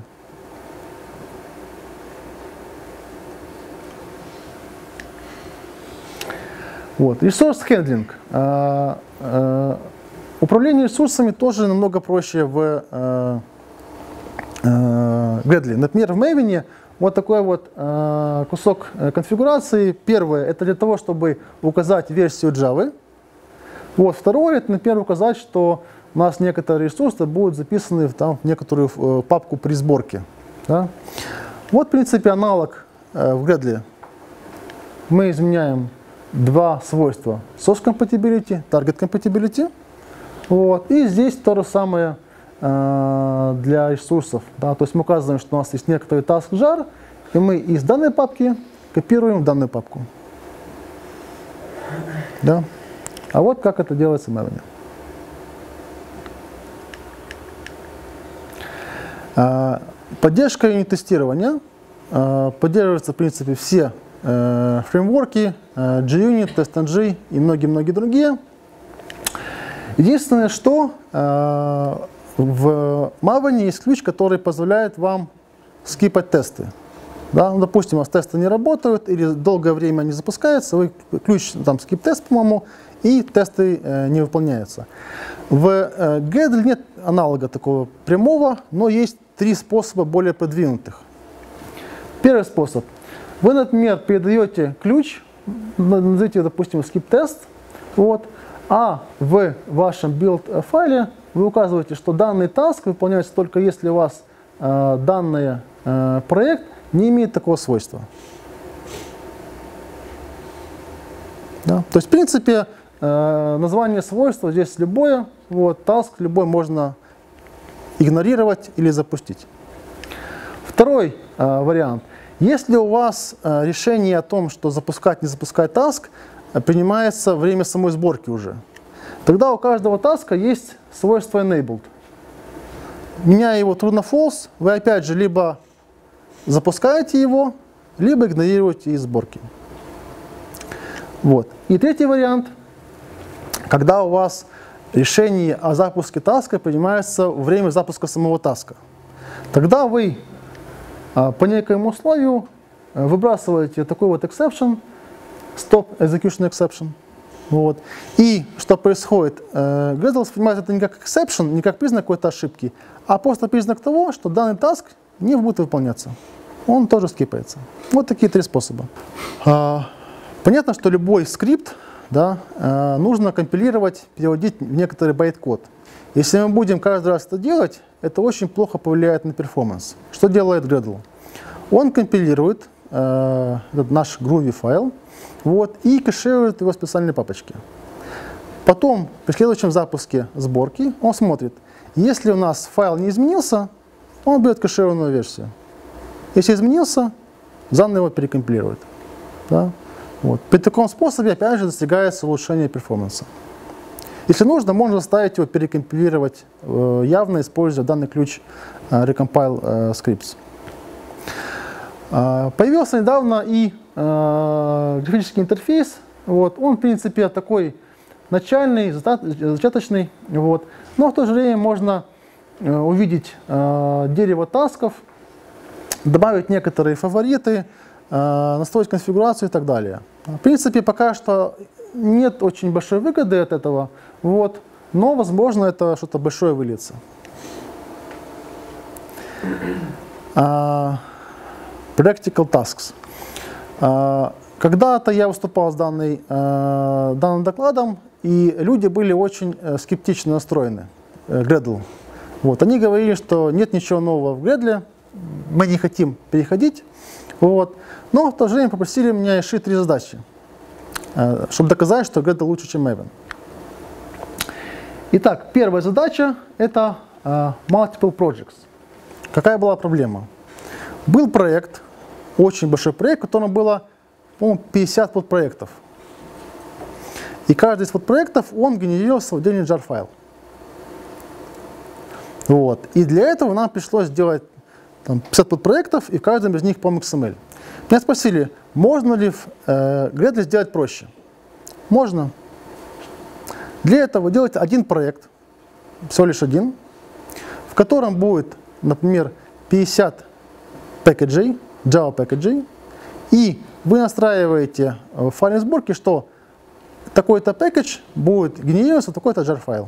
Вот. Resource handling. Управление ресурсами тоже намного проще в Gradle. Например, в Maven вот такой вот кусок конфигурации. Первое, это для того, чтобы указать версию Java. Вот. Второе, это, например, указать, что у нас некоторые ресурсы будут записаны в некоторую папку при сборке. Да? Вот, в принципе, аналог в Gradle. Мы изменяем два свойства: source compatibility, target compatibility. Вот. И здесь то же самое для ресурсов. Да? То есть мы указываем, что у нас есть некоторый task jar, и мы из данной папки копируем в данную папку. Да? А вот как это делается в Maven. Поддержка юнит-тестирования. Поддерживаются, в принципе, все фреймворки, JUnit, TestNG и многие-многие другие. Единственное, что в Maven есть ключ, который позволяет вам скипать тесты. Да? Ну, допустим, у вас тесты не работают или долгое время не запускаются, вы ключ там skip-тест, по-моему, и тесты не выполняются. В Gradle нет аналога такого прямого, но есть 3 способа более продвинутых. Первый способ. Вы, например, передаете ключ, назовите, допустим, skip-тест, вот, а в вашем build файле вы указываете, что данный task выполняется только если у вас данный проект не имеет такого свойства. Да? То есть, в принципе, название свойства здесь любое, вот, task любой можно игнорировать или запустить. Второй вариант. Если у вас решение о том, что запускать, не запускать task, принимается во время самой сборки уже, тогда у каждого таска есть свойство enabled. Меняя его true на false, вы опять же либо запускаете его, либо игнорируете из сборки. Вот. И третий вариант, когда у вас решение о запуске таска принимается во время запуска самого таска. Тогда вы по некоему условию выбрасываете такой вот exception, stop execution exception. Вот. И что происходит? Gradle воспринимает это не как exception, не как признак какой-то ошибки, а просто признак того, что данный task не будет выполняться. Он тоже скипается. Вот такие 3 способа. Понятно, что любой скрипт, да, нужно компилировать, переводить в некоторый байт-код. Если мы будем каждый раз это делать, это очень плохо повлияет на перформанс. Что делает Gradle? Он компилирует этот наш Groovy файл, вот, и кэширует его в специальной папочке. Потом, при следующем запуске сборки, он смотрит, если у нас файл не изменился, он берет кэшированную версию. Если изменился, заново его перекомпилирует. Да? Вот. При таком способе, опять же, достигается улучшение перформанса. Если нужно, можно заставить его перекомпилировать, явно используя данный ключ recompile scripts. Появился недавно и графический интерфейс. Вот. Он, в принципе, такой начальный, зачаточный. Вот. Но в то же время можно увидеть дерево тасков, добавить некоторые фавориты, настроить конфигурацию и так далее. В принципе, пока что нет очень большой выгоды от этого, вот, но, возможно, это что-то большое выльется. Practical tasks. Когда-то я выступал с данным докладом, и люди были очень скептично настроены к Gradle. Вот, они говорили, что нет ничего нового в Gradle, мы не хотим переходить. Вот. Но в то же время попросили меня решить 3 задачи, чтобы доказать, что Gradle лучше, чем Maven. Итак, первая задача – это multiple projects. Какая была проблема? Был проект, очень большой проект, в котором было, по-моему, 50 подпроектов. И каждый из подпроектов, он генерировался в отдельный jar-файл. Вот. И для этого нам пришлось сделать 50 подпроектов, и в каждом из них по XML. Меня спросили, можно ли в Gradle сделать проще? Можно. Для этого вы делаете один проект, всего лишь один, в котором будет, например, 50 пэкэджей, Java пэкэджей, и вы настраиваете в файле сборки, что такой-то пэкэдж будет генерироваться в такой-то jar-файл.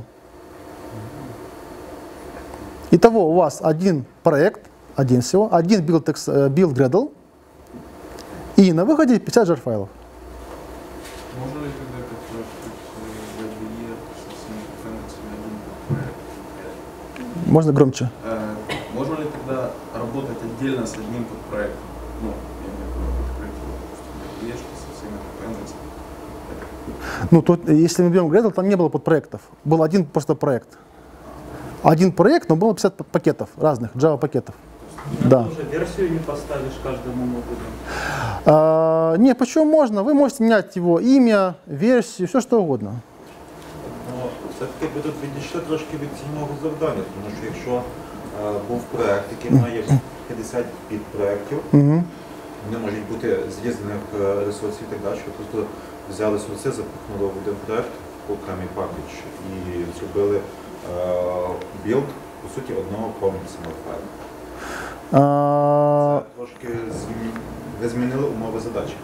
Итого у вас один проект, один всего, один build Gradle, и на выходе 50 jar-файлов. Можно ли тогда как-то VBE со всеми dependency'ми один проект? Можно громче? Можно ли тогда работать отдельно с одним подпроектом? Ну, я имею в виду открытие, допустим, VBE со всеми dependency'ми. Ну, тут, если мы берем Gradle, там не было подпроектов. Был один просто проект. Один проект, но было 50 пакетов, разных Java пакетов. Да. Уже версию не поставишь каждому модулю. Не, почему можно? Вы можете менять его имя, версию, все что угодно. Ну, все-таки ви тут відійшли трошки від цільного завдання, тому що якщо був проєкт, який має 50 підпроєктів, вони можуть бути з різних ресурсів і так далі, просто взяли ресурси, запихнули в один проєкт, окремий пакет і зробили білд, по суті, одного повноцінного файлу. Це трошки ви змінили умови задачі.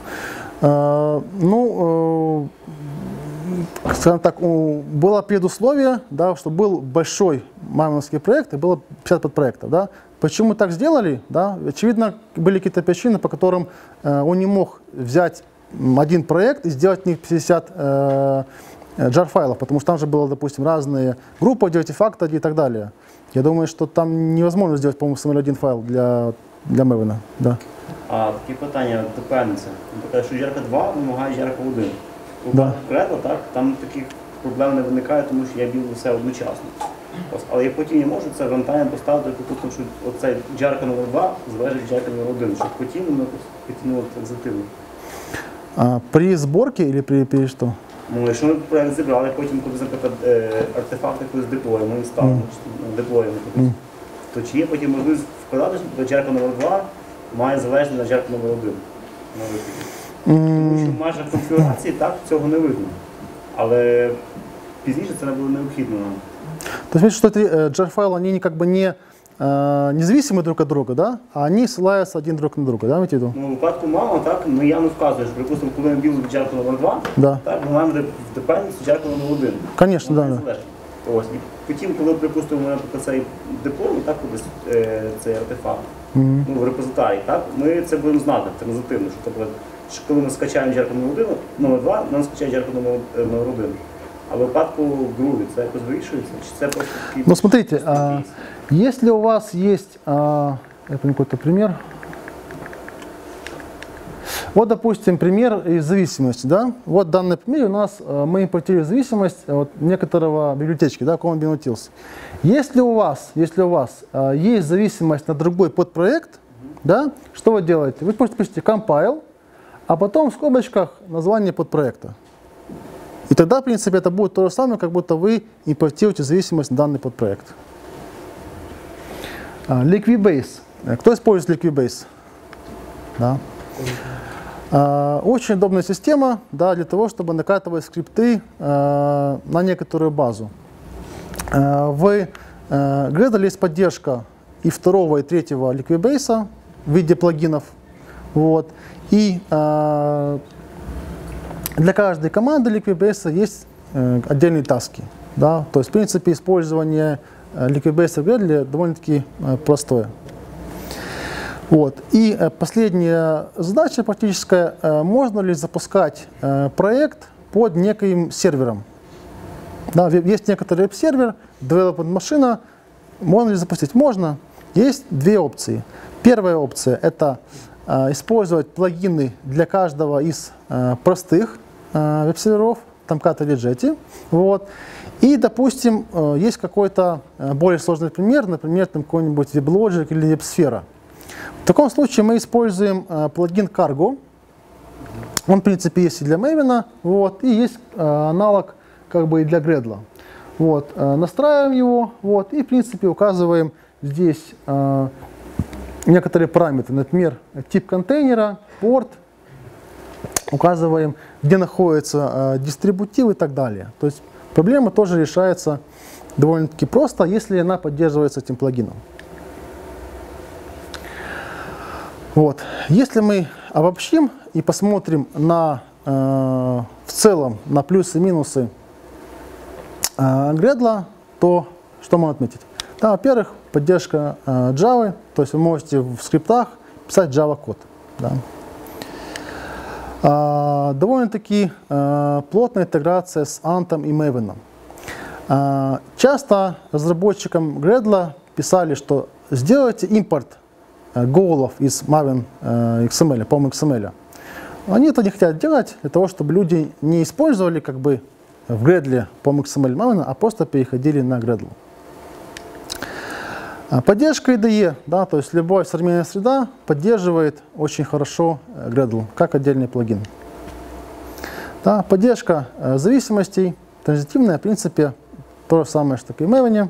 Скажем так, было предусловие, да, что был большой мамоновский проект и было 50 подпроектов. Да. Почему так сделали? Да? Очевидно, были какие-то причины, по которым он не мог взять один проект и сделать в них 50 jar-файлов, потому что там же было, допустим, разные группы, артефакты и так далее. Я думаю, что там невозможно сделать, по-моему, самый один файл для Maven. Да. А такі питання, dependency. Наприклад, що Jarka 2 вимагає Jarka 1. Да. Конкретно, так, там таких проблем не виникає, тому що я білду все одночасно. Ось, але я потім не можу це рантайм поставити, тому що оцей Jarka номер 2 залежить від Jarka номер 1, щоб потім воно потягнуло екзитивно. При зборці или при що? Ну, якщо ми проєкт зібрали, потім, коли, наприклад, артефакти якось деплоїмо, і ставимо, деплоїмо, то чи є потім можливість вкладати, що Jarka номер 2 має залежність на Jarka номер 1? Тому що в межах конфігурації так цього не видно. Але пізніше це не було необхідно нам. То есть, что эти jar-файлы, они как бы не независимы друг от друга, да? А они ссылаются один друг на друга, да, имеете в виду? Ну, у випадку мама, так, ну я не вказую, що, припустимо, коли ми білимо Jarka номер 2, Да. так, ми маємо в dependency Jarka номер 1. Конечно, да. Ось, і потім, коли, припустимо, ми, наприклад, цей деплой, так, кудись цей артефакт, ну, в репозитарії, так, ми це будемо знати транзитивно, що, тобто, що коли ми скачаємо Jarka номер 2, нам скачає Jarka номер 1. А в випадку Groovy це якось вирішується? Чи це просто такий... Ну, смотрите, если у вас есть, я помню какой-то пример. Вот, допустим, пример из зависимости, да? Вот в данном примере у нас мы импортируем зависимость от некоторого библиотечки, да, Common Bin Utils. Если у вас есть зависимость на другой подпроект, да, что вы делаете? Вы просто пишете compile, а потом в скобочках название подпроекта. И тогда, в принципе, это будет то же самое, как будто вы импортируете зависимость на данный подпроект. Liquibase. Кто использует Liquibase? Да. Очень удобная система, да, для того, чтобы накатывать скрипты на некоторую базу. В Gradle есть поддержка и второго, и третьего Liquibase в виде плагинов. Вот. И для каждой команды Liquibase есть отдельные таски. Да? То есть, в принципе, использование Liquibase в Gradle довольно-таки простое. Вот. И последняя задача практическая. Можно ли запускать проект под неким сервером? Да, есть некоторый веб-сервер, development машина. Можно ли запустить? Можно. Есть две опции. Первая опция – это использовать плагины для каждого из простых веб-серверов, Tomcat или Jetty. Вот. И, допустим, есть какой-то более сложный пример, например, какой-нибудь WebLogic или WebSphere. В таком случае мы используем плагин Cargo. Он, в принципе, есть и для Maven, вот, и есть аналог как бы и для Gradle. Вот, настраиваем его, вот, и, в принципе, указываем здесь некоторые параметры, например, тип контейнера, порт, указываем, где находится дистрибутив и так далее. То есть проблема тоже решается довольно-таки просто, если она поддерживается этим плагином. Вот. Если мы обобщим и посмотрим на, в целом на плюсы и минусы Gradle, то что можно отметить? Да, во-первых, поддержка Java, то есть вы можете в скриптах писать Java код. Да. Довольно-таки плотная интеграция с Ant и Maven. Часто разработчикам Gradle писали, что сделайте импорт голов из Maven XML, POM XML. Они это не хотят делать для того, чтобы люди не использовали как бы в Gradle POM XML Maven, а просто переходили на Gradle. Поддержка IDE, да, то есть любая современная среда поддерживает очень хорошо Gradle, как отдельный плагин. Да, поддержка зависимостей, транзитивная, в принципе, то же самое, что и в Maven.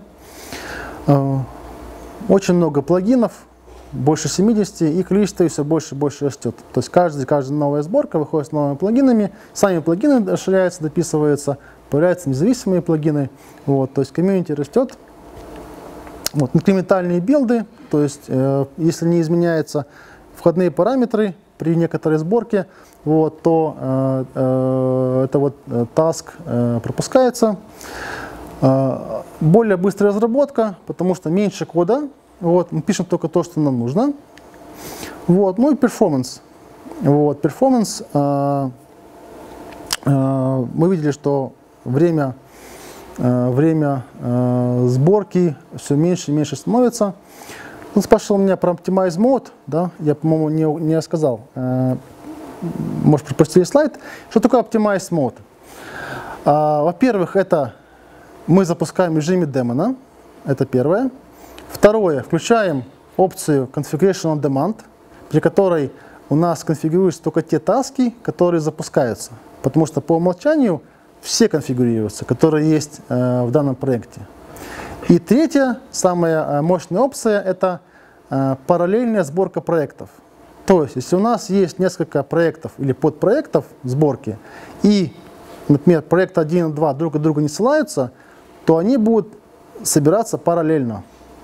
Очень много плагинов, больше 70, и количество все больше и больше растет. То есть каждая новая сборка выходит с новыми плагинами, сами плагины расширяются, дописываются, появляются независимые плагины. Вот, то есть комьюнити растет. Вот, инкрементальные билды, то есть если не изменяются входные параметры при некоторой сборке, вот, то это вот task пропускается. Более быстрая разработка, потому что меньше кода. Вот, мы пишем только то, что нам нужно. Вот, ну и перформанс. Вот, перформанс. Мы видели, что время сборки все меньше и меньше становится. Он спрашивал меня про Optimize Mode, да? Я, по-моему, не сказал. Может, пропустили слайд. Что такое Optimize Mode? Во-первых, это мы запускаем в режиме демона. Это первое. Второе, включаем опцию Configuration on Demand, при которой у нас конфигурируются только те таски, которые запускаются. Потому что по умолчанию все конфигурируются, которые есть в данном проекте. И третья, самая мощная опция, это параллельная сборка проектов. То есть, если у нас есть несколько проектов или подпроектов сборки, и, например, проект 1 и 2 друг от друга не ссылаются, то они будут собираться параллельно.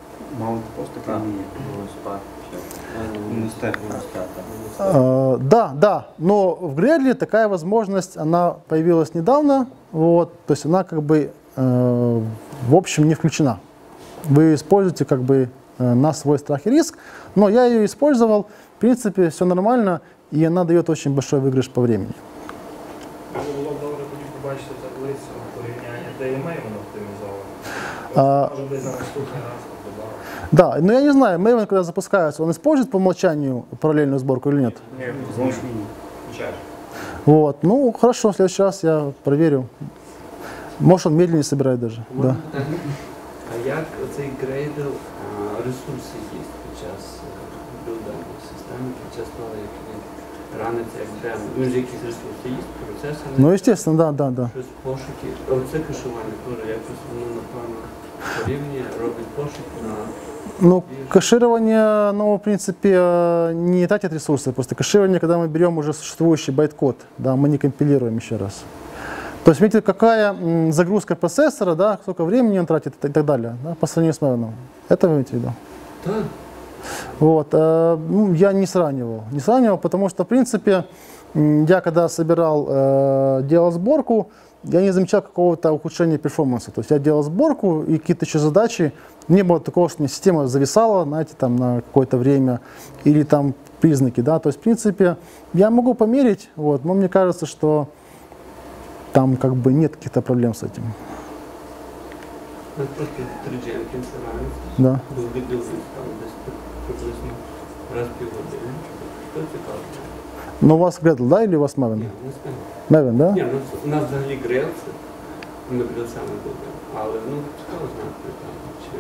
Да, но в Gradle такая возможность, она появилась недавно, вот, то есть она как бы в общем не включена. Вы используете как бы на свой страх и риск, но я ее использовал, в принципе все нормально, и она дает очень большой выигрыш по времени. Було б добре тоді побачити таблицю порівняння, де і Maven оптимізований. Може десь на наступний раз додати. Да, но я не знаю, Maven, когда запускается, он использует по умолчанию параллельную сборку или нет? Ні, чаще. Вот, ну хорошо, в следующий раз я проверю. Может, он медленнее собирает даже. Да. А як цей Gradle ресурси є під час білдання системи, під час того, як він раниться, як прямо, ну, якісь ресурси є, процесори? Ну, естественно, да. Щось пошуки, оце кешування теж, якось воно, напевно, порівнює, робить пошуки на... Ну, кэширование, ну, в принципе, не тратит ресурсы, просто кэширование, когда мы берем уже существующий байт-код, да, мы не компилируем еще раз. То есть, видите, какая загрузка процессора, да, сколько времени он тратит и так далее, да, по сравнению с Maven. Это вы имеете в виду? Да. Вот, ну, я не сравнивал, потому что, в принципе, я когда собирал, делал сборку, я не замечал какого-то ухудшения перформанса. То есть я делал сборку и какие-то еще задачи, не было такого, что система зависала, знаете, там на какое-то время, или там признаки, да. То есть, в принципе, я могу померить, вот, но мне кажется, что там как бы нет каких-то проблем с этим. Да. Но у вас Gradle, да, или у вас Maven? Ні, Maven, да? Ні, у нас взагалі Gradle, ми саме були. Але цікаво знати, чи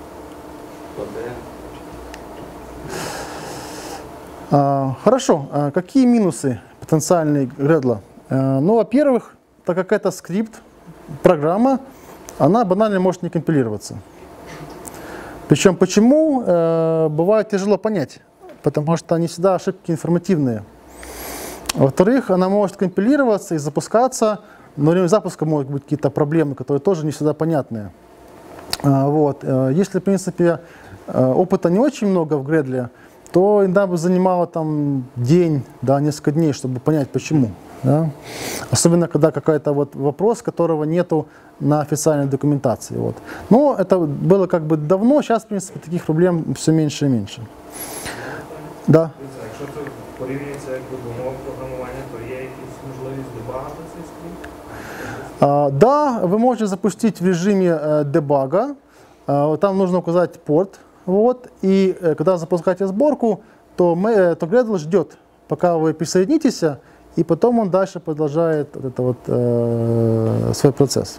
паде. Хорошо. Какие минусы потенциальные Gradle? Ну, во-первых, так как это скрипт, программа, она банально может не компилироваться. Причем почему, бывает тяжело понять, потому что не всегда ошибки информативные. Во-вторых, она может компилироваться и запускаться, но во время запуска могут быть какие-то проблемы, которые тоже не всегда понятные. Вот. Если, в принципе, опыта не очень много в Gradle, то иногда бы занимало там день, да, несколько дней, чтобы понять, почему. Да? Особенно, когда какой-то вот вопрос, которого нету на официальной документации. Вот. Но это было как бы давно, сейчас, в принципе, таких проблем все меньше и меньше. Да. Якщо це порівнюється якби до мов програмування, то є якісь можливість дебагати цей скрипт? Да, вы можете запустить в режиме дебага. Там нужно указать порт. Вот, и когда запускаете сборку, то Gradle ждет, пока вы присоединитесь, и потом он дальше продолжает свой процесс.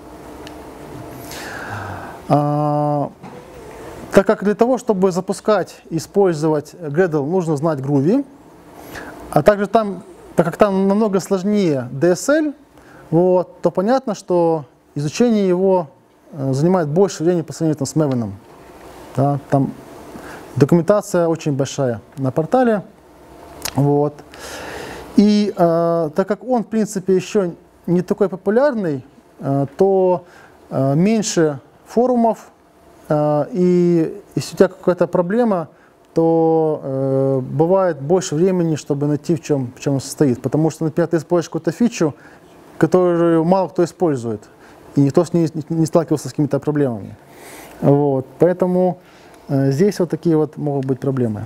Так как для того, чтобы запускать и использовать Gradle, нужно знать Groovy, а также там, так как там намного сложнее DSL, вот, то понятно, что изучение его занимает больше времени по сравнению с Maven. Да, там документация очень большая на портале. Вот. И так как он, в принципе, еще не такой популярный, то меньше форумов, и если у тебя какая-то проблема, то бывает больше времени, чтобы найти, в чем он состоит. Потому что, например, ты используешь какую-то фичу, которую мало кто использует, и никто с ней не сталкивался с какими-то проблемами. Вот. Поэтому здесь вот такие вот могут быть проблемы.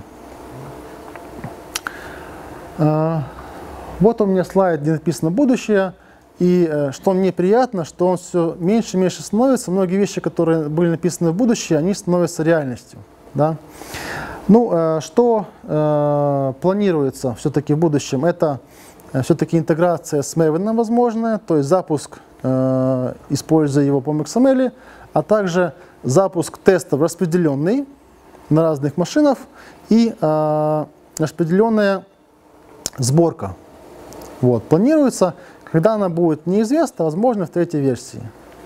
Вот у меня слайд, где написано «Будущее». И что мне приятно, что он все меньше и меньше становится. Многие вещи, которые были написаны в будущее, они становятся реальностью. Да? Ну, что планируется все-таки в будущем? Это все-таки интеграция с Maven возможная, то есть запуск, используя его по XML, а также запуск тестов распределенный на разных машинах и распределенная сборка. Вот, планируется, когда она будет неизвестна, возможно, в третьей версии.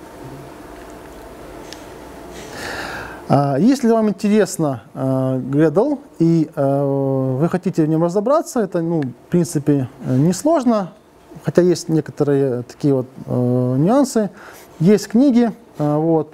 Если вам интересно Gradle и вы хотите в нем разобраться, это, в принципе, несложно, хотя есть некоторые такие вот нюансы. Есть книги, вот.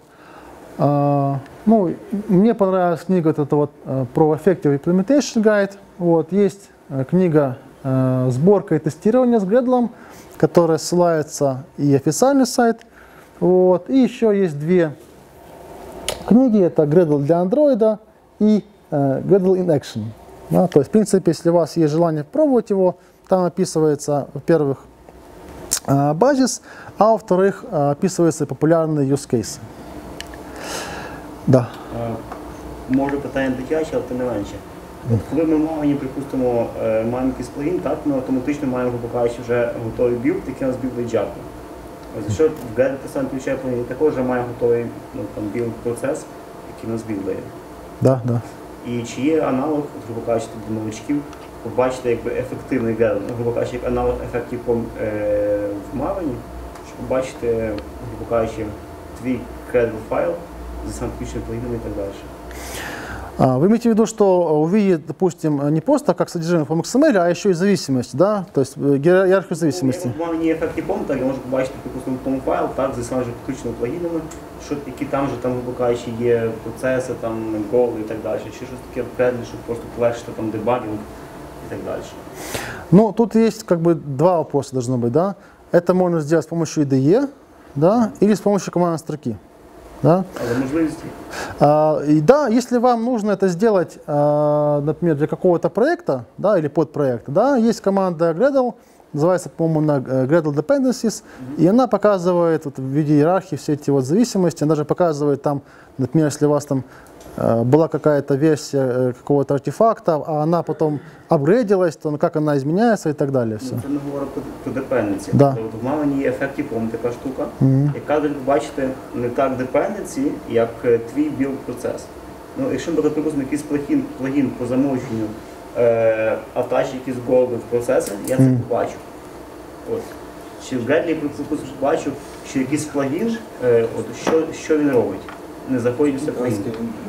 Мне понравилась книга вот эта вот Pro Effective Implementation Guide. Вот. Есть книга «Сборка и тестирование с Gradle», которая ссылается и официальный сайт. Вот. И еще есть две книги, это Gradle для Android и Gradle in Action. Да, то есть, в принципе, если у вас есть желание пробовать его, там описывается, во-первых, базис, а во-вторых, описываются популярные use cases. Да. Може питання дитяче, але тим не менше. Коли ми маємо, припустимо, маємо якийсь плагін, так, ми автоматично маємо, грубо кажучи, вже готовий білд, який у нас білдить Java. Ось, якщо в Gradle сам включає плагін, також вже має готовий білд-процес, який у нас білдає. Да, да. І чи є аналог, грубо кажучи, для новачків, побачити якби ефективний Gradle, грубо кажучи, як аналог ефектів в Maven, щоб побачити, грубо кажучи, твій Gradle файл за сам включенным плагином и так дальше. Вы имеете в виду, что увидеть, допустим, не просто как содержимое по XML, а еще и зависимость, да? То есть иерархию зависимости. Я маю ефекті пом, так я можу побачити, припустимо, пом файл, так, за самим підключеними плагінами, які там же, грубо кажучи, є процеси, там, голи і так далі, чи щось таке в Gradle, щоб просто полегшити там дебагінг і так далі. Ну, тут есть как бы два вопроса должно быть, да. Это можно сделать с помощью IDE, да, или с помощью командной строки. Да? И да, если вам нужно это сделать, например, для какого-то проекта, да, или подпроекта, да, есть команда Gradle, называется, по-моему, Gradle Dependencies, и она показывает вот, в виде иерархии все эти вот зависимости, она даже показывает там, например, если у вас там была какая-то версия какого-то артефакта, а она потом апгрейдилась, то как она изменяется и так далее. Все. Це не говорить про dependency. Да. Тобто в Maven є Effective така штука, яка, як бачите, не так dependency, як твій build-процес. Ну, якщо, припустимо, якийсь плагін по замовченню атачі якісь голди в процеси, я це побачу. От. Чи в Gradle, припустимо, бачу, що якийсь плагін, що він робить, не заходить у плагін.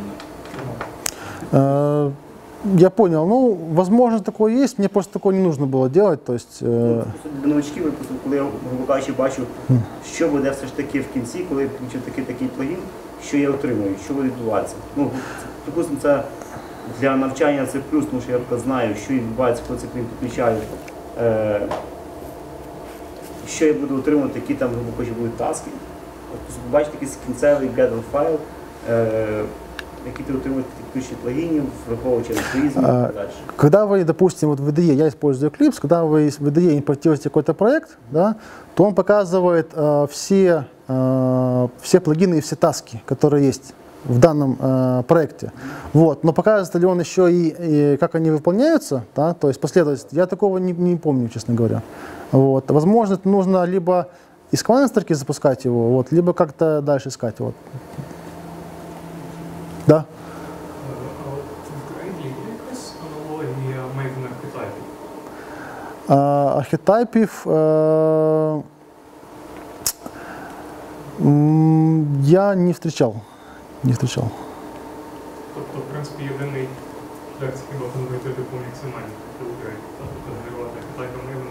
Я понял. Ну, возможно, такое есть. Мне просто такое не нужно было делать. То есть, Для новачків, коли я, грубо кажучи, бачу, що буде все ж таки в кінці, коли я включу такий плагін, що я отримую, що буде відбуватися. Ну, припустимо, це для навчання це плюс, тому що я знаю, що відбувається, коли це плагін підключаю, що я буду отримувати, які там, грубо кажучи, будуть таски. Бачите, якийсь кінцевий Gradle файл, які ты утримываешь текущие плагины, враховывающие альтруизм и так дальше. Когда вы, допустим, вот в IDE, я использую Eclipse, когда вы в IDE импортируете какой-то проект, да, то он показывает все плагины и все таски, которые есть в данном проекте. Вот. Но показывает ли он еще и как они выполняются, да, то есть последовательность, я такого не помню, честно говоря. Вот. Возможно, это нужно либо из командной строки запускать его, вот, либо как-то дальше искать. Вот. Да. А от в Gradle є якась аналогія Maven архетипів? Архетипів я не встречал. Тобто, в принципі, єдиний шлях це хіба генерувати типу максимальні в Gradle, тобто генерувати архетипи Maven,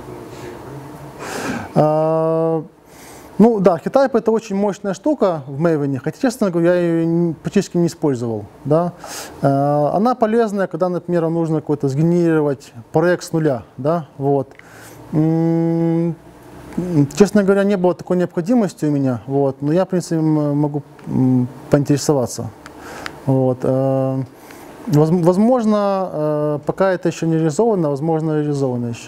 Ну да, архетип это очень мощная штука в Maven, хотя, честно говоря, я ее практически не использовал. Да? Она полезная, когда, например, нужно какой-то сгенерировать проект с нуля. Да? Вот. Честно говоря, не было такой необходимости у меня, вот, но я, в принципе, могу поинтересоваться. Вот. Возможно, пока это еще не реализовано, возможно, реализовано еще.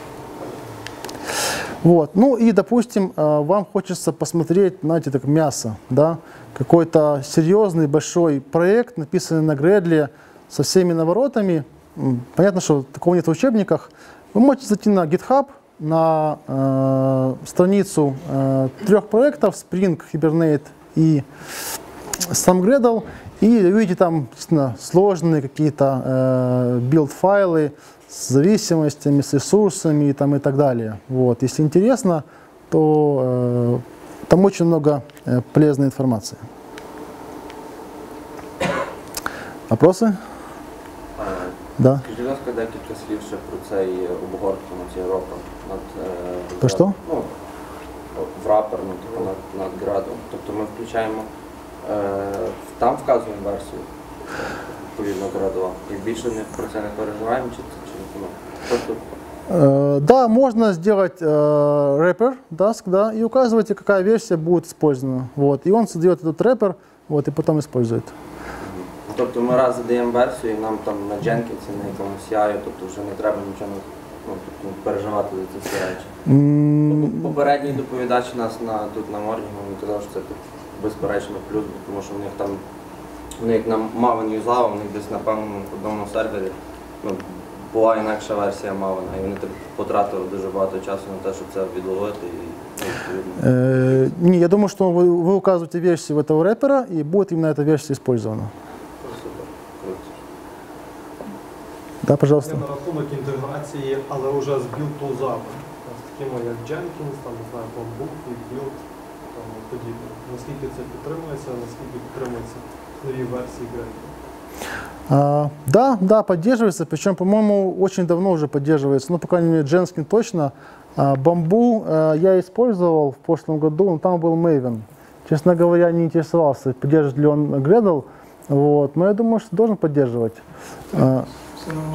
Вот. Ну и, допустим, вам хочется посмотреть, знаете, так мясо, да? Какой-то серьезный большой проект, написанный на Gradle со всеми наворотами. Понятно, что такого нет в учебниках. Вы можете зайти на GitHub, на страницу 3 проектов, Spring, Hibernate и сам Gradle, и увидите там сложные какие-то билд-файлы, с зависимостями, с ресурсами и так далее. Вот. Если интересно, то там очень много полезной информации. Вопросы? Да. Скажіть, будь ласка, декілька слів ще про цей обгортку на цей рапер. Про що? Ну, в рапер, ну, типу, над Gradle. Тобто ми включаємо, там вказуємо версію, відповідно, Gradle. І більше про це не переживаємо, чи да, можно сделать wrapper, task, да, и указываете, какая версия будет использована. Вот, и он создает этот wrapper, вот, и потом использует. Тобто ми раз задаємо версію, і нам там на Jenkins, на якомусь CI, тобто вже не треба нічого переживати за ці всі речі. Попередній доповідач нас тут на Моргінгу, він казав, що це безперечно плюс, тому що в них там, вони як на Maven юзали, у них десь на певному одному сервері була інакша версія Maven, і вони потратили дуже багато часу на те, щоб це відловити. Не, я думаю, что вы указываете версию этого рэпера, и будет именно эта версия использована. Да, пожалуйста. На рахунок інтеграції, але вже з білд-тулзами, з такими як Jenkins, там, не знаю, Bamboo, Build, там, подібне. Наскільки це підтримується, наскільки підтримуються нові версії Gradle? Да, поддерживается, причем, по-моему, очень давно уже поддерживается, ну, по крайней мере, Jenkins точно. Bamboo я использовал в прошлом году, но там был Maven. Честно говоря, не интересовался, поддерживает ли он Gradle, вот, но я думаю, что должен поддерживать.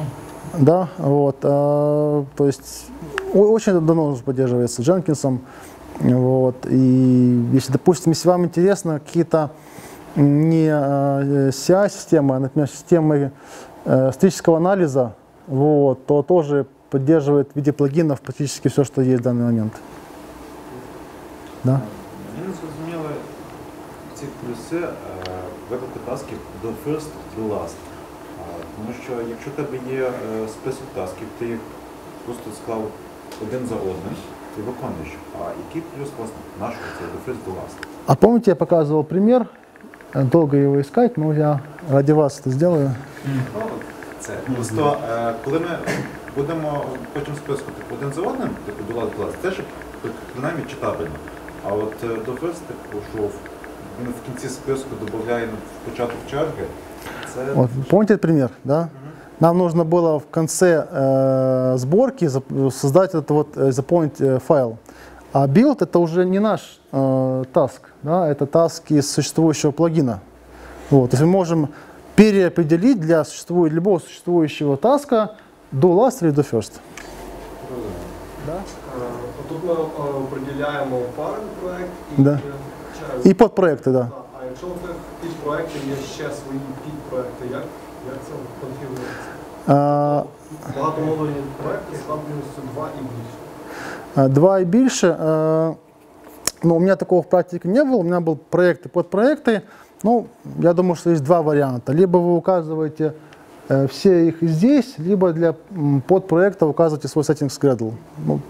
Да, вот, то есть очень давно уже поддерживается Дженкинсом. Вот, и если, допустим, если вам интересно какие-то не CI-системы, а, например, системы статического анализа, вот, то тоже поддерживает в виде плагинов практически все, что есть в данный момент. Да? Мені не зрозуміли ці плюси виклики тасків до first, до last. Тому що якщо в тебе є список тасків, ти їх просто склав один за одним і виконуєш. А який плюс, власне, нашого це до first, до last? А помните, я показывал пример, долго его искать, но я ради вас это сделаю. Це просто, коли ми будемо потім списку один за одним, типу до last, це ж принаймні читабельно. А от до first, типу, що він в кінці списку додає в початок черги, це... Вот, помните этот пример, да? Нам нужно было в конце сборки создать это вот, заполнить файл. А build это уже не наш task, да? Это task из существующего плагина. Вот, то есть мы можем переопределить для любого существующего таска до last или до first. Да? Тут ми определяємо parent проект і, да. І подпроекти, да. А якщо в тих підпроєктів є ще свої підпроекти, як це конфігурується? Багатомодульні проекти ставлюються 2 і більше. 2 и больше. Но у меня такого в практике не было. У меня был проекты, подпроекты. Ну, я думаю, что есть 2 варианта. Либо вы указываете все их здесь, либо для подпроекта указываете свой сеттинг с Gradle. Ну,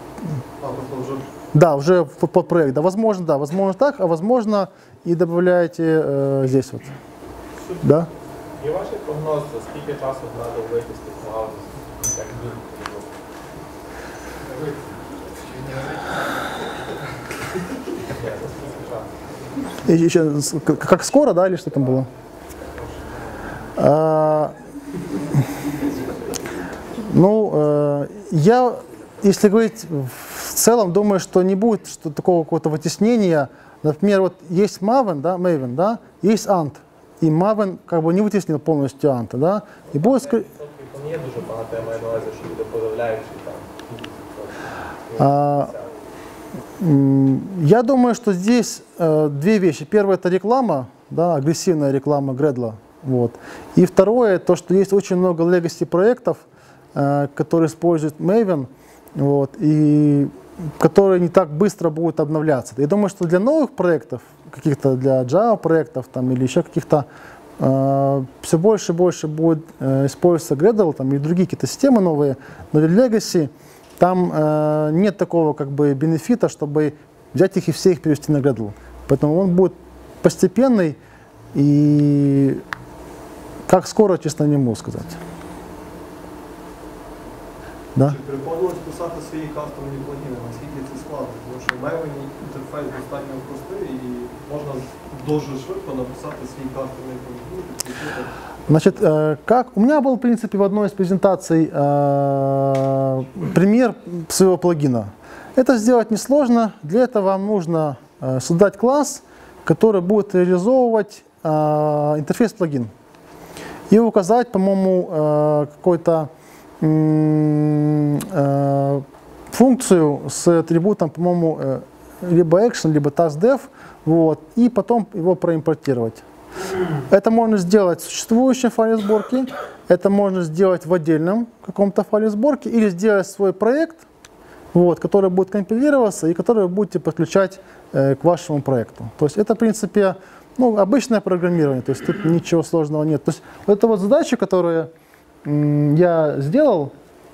да, уже в подпроект. Да, возможно так, а возможно и добавляете здесь вот. Да? Є ваш прогноз, скільки часу треба вийти з технології, як И еще, как скоро, да, или что там было? Я, если говорить в целом, думаю, что не будет такого какого-то вытеснения. Например, вот есть Maven, да, есть Ant. И Maven как бы не вытеснил полностью Ant, да, и будет... Там є дуже багато, я маю на увазі, що люди подавляючи там. Я думаю, что здесь 2 вещи. Первое — это реклама, да, агрессивная реклама Gradle. Вот. И второе, то, что есть очень много legacy проектов, которые используют Maven, вот, и которые не так быстро будут обновляться. Я думаю, что для новых проектов, каких-то для Java проектов там, или еще каких-то, все больше и больше будет использоваться Gradle там, и другие какие-то системы новые, но для legacy там нет такого как бы бенефита, чтобы взять их и все их перевести на Gradle. Поэтому он будет постепенный, и как скоро, честно, не могу сказать. Да? Чи приходилось писати свої кастомні плагіни, наскільки це складно? Тому що в Maven інтерфейс достатньо простий і можна дуже швидко написати свій кастомний плагін. Значит, у меня был, в принципе, в одной из презентаций пример своего плагина. Это сделать несложно. Для этого вам нужно создать класс, который будет реализовывать интерфейс-плагин. И указать, по-моему, какой-то функцию с атрибутом, по-моему, либо action, либо taskDev, вот, и потом его проимпортировать. Это можно сделать в существующем файле сборки, это можно сделать в отдельном каком-то файле сборки или сделать свой проект, вот, который будет компилироваться и который вы будете подключать к вашему проекту. То есть это, в принципе, обычное программирование, то есть тут ничего сложного нет. То есть вот эта вот задача, которую я сделал,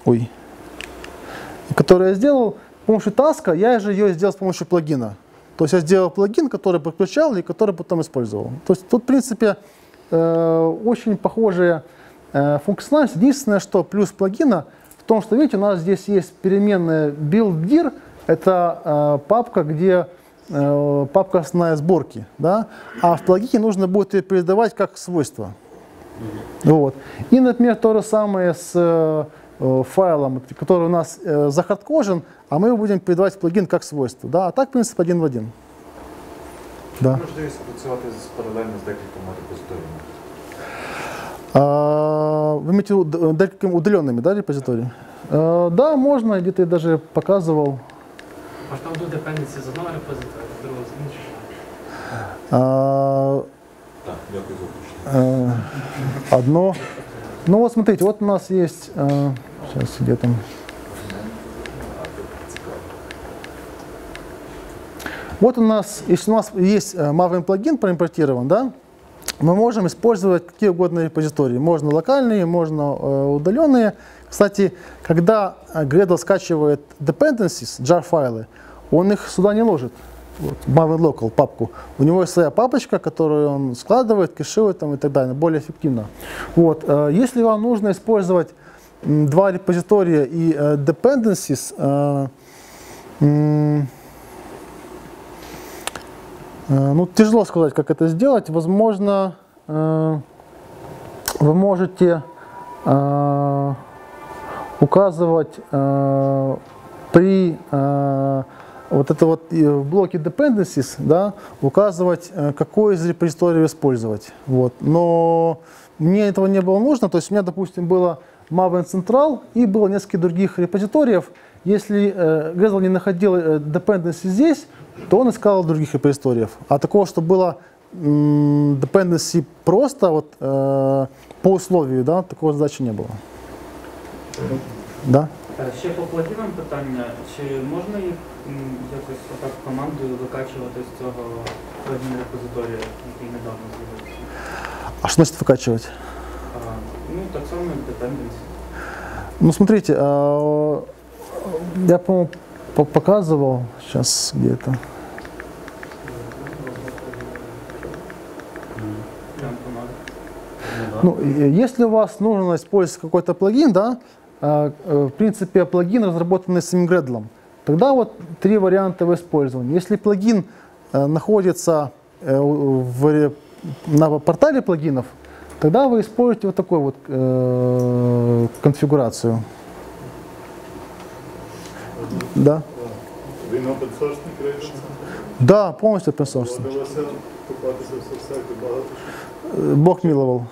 с помощью таска, я же ее сделал с помощью плагина. То есть я сделал плагин, который подключал и который потом использовал. То есть тут, в принципе, очень похожая функциональность. Единственное, что плюс плагина в том, что, видите, у нас здесь есть переменная build.dir, это папка, где папка основная сборки, да? А в плагине нужно будет ее передавать как свойство. Вот. И, например, то же самое с файлом, который у нас захардкожен, а мы его будем передавать в плагин как свойство. Да? А так, в принципе, один в один. Да. Можливість працювати паралельно з декількома репозиторіями? Вы имеете в виду удаленными, да, репозитории? Да, можно, где-то я даже показывал. Може там буде dependency з одного репозиторію, з другого з іншого? Так, дякую за уточнение. Одно. Ну вот смотрите, вот у нас есть, сейчас где там. Вот у нас, если у нас есть Maven плагин проимпортирован, да, мы можем использовать какие угодно репозитории. Можно локальные, можно удаленные. Кстати, когда Gradle скачивает dependencies, jar файлы, он их сюда не ложит. Вот, Maven Local папку. У него есть своя папочка, которую он складывает, кэширует там, и так далее, более эффективно. Вот. Если вам нужно использовать два репозитория и dependencies, ну, тяжело сказать, как это сделать. Возможно, вы можете указывать при вот это вот в блоке dependencies, да, указывать, какой из репозиториев использовать. Вот. Но мне этого не было нужно. То есть у меня, допустим, было Maven Central и было несколько других репозиториев. Если Gradle не находил dependency здесь, то он искал других репозиториев. А такого, что было dependency просто вот, по условию, да, такого задачи не было. Да? Ще по плагінам питання, чи можна їх якось отак командою викачувати з цього плагін репозиторія, який недавно з'явився? А что значит выкачивать? Ну, так само як dependency. Ну, смотрите, я, по-моему, показывал сейчас где-то. Ну, если у вас нужно использовать какой-то плагин, да, в принципе, плагин, разработанный самим Gradle, тогда вот три варианта в использовании. Если плагин находится на портале плагинов, тогда вы используете вот такую вот конфигурацию. Да. Він open source Gradle? Да, полностью open source. Довелося купатися в сайті багато. Бог миловал.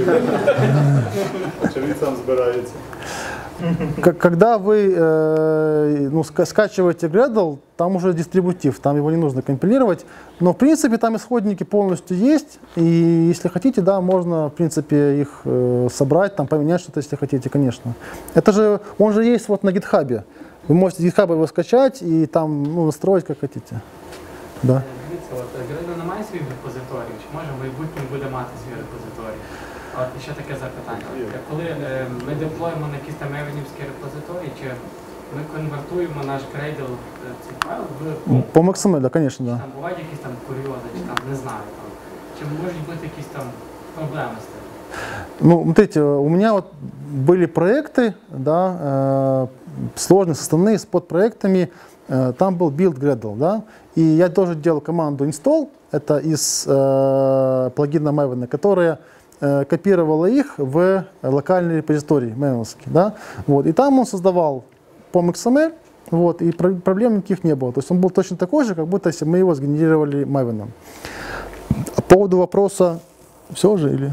Чи він сам збирається? Когда вы скачиваете Gradle, там уже дистрибутив, там его не нужно компилировать. Но в принципе там исходники полностью есть. И если хотите, да, можно в принципе их собрать, там поменять что-то, если хотите, конечно. Это же, он же есть вот на GitHub. Вы можете с GitHub его скачать и там настроить как хотите. Да. Дивіться, от Gradle не має свій репозиторій, чи може в майбутньому буде мати свій репозиторій? От і ще таке запитання. Коли ми деплоїмо на якісь там Mavenівські репозиторії, чи ми конвертуємо наш Gradle цей файл в По XML, да, конечно, да. Там бувають якісь там курйози, чи там не знаю, там, чи можуть бути якісь там проблеми з тим? Ну, смотрите, у меня вот были проекты, да, сложные, составные, с подпроектами. Там был build Gradle, да, и я тоже делал команду install, это из плагина Maven, которая копировала их в локальный репозиторий Maven'овский, да, вот, и там он создавал POM XML, вот, и проблем никаких не было, то есть он был точно такой же, как будто если мы его сгенерировали Maven'ом. По поводу вопроса, все же или?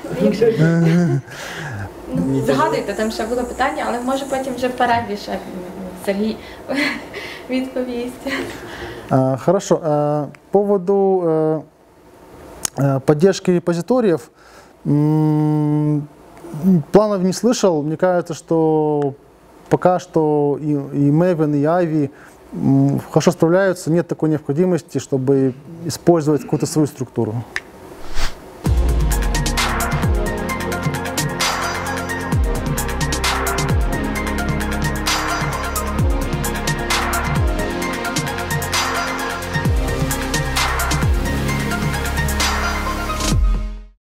Згадуйте, там ще було питання, але може потім вже в перерві ще Сергій відповість. Хорошо. По поводу поддержки репозиториев, планов не слышал. Мне кажется, что пока что и Maven, и Ivy хорошо справляются, нет такой необходимости, чтобы использовать какую-то свою структуру.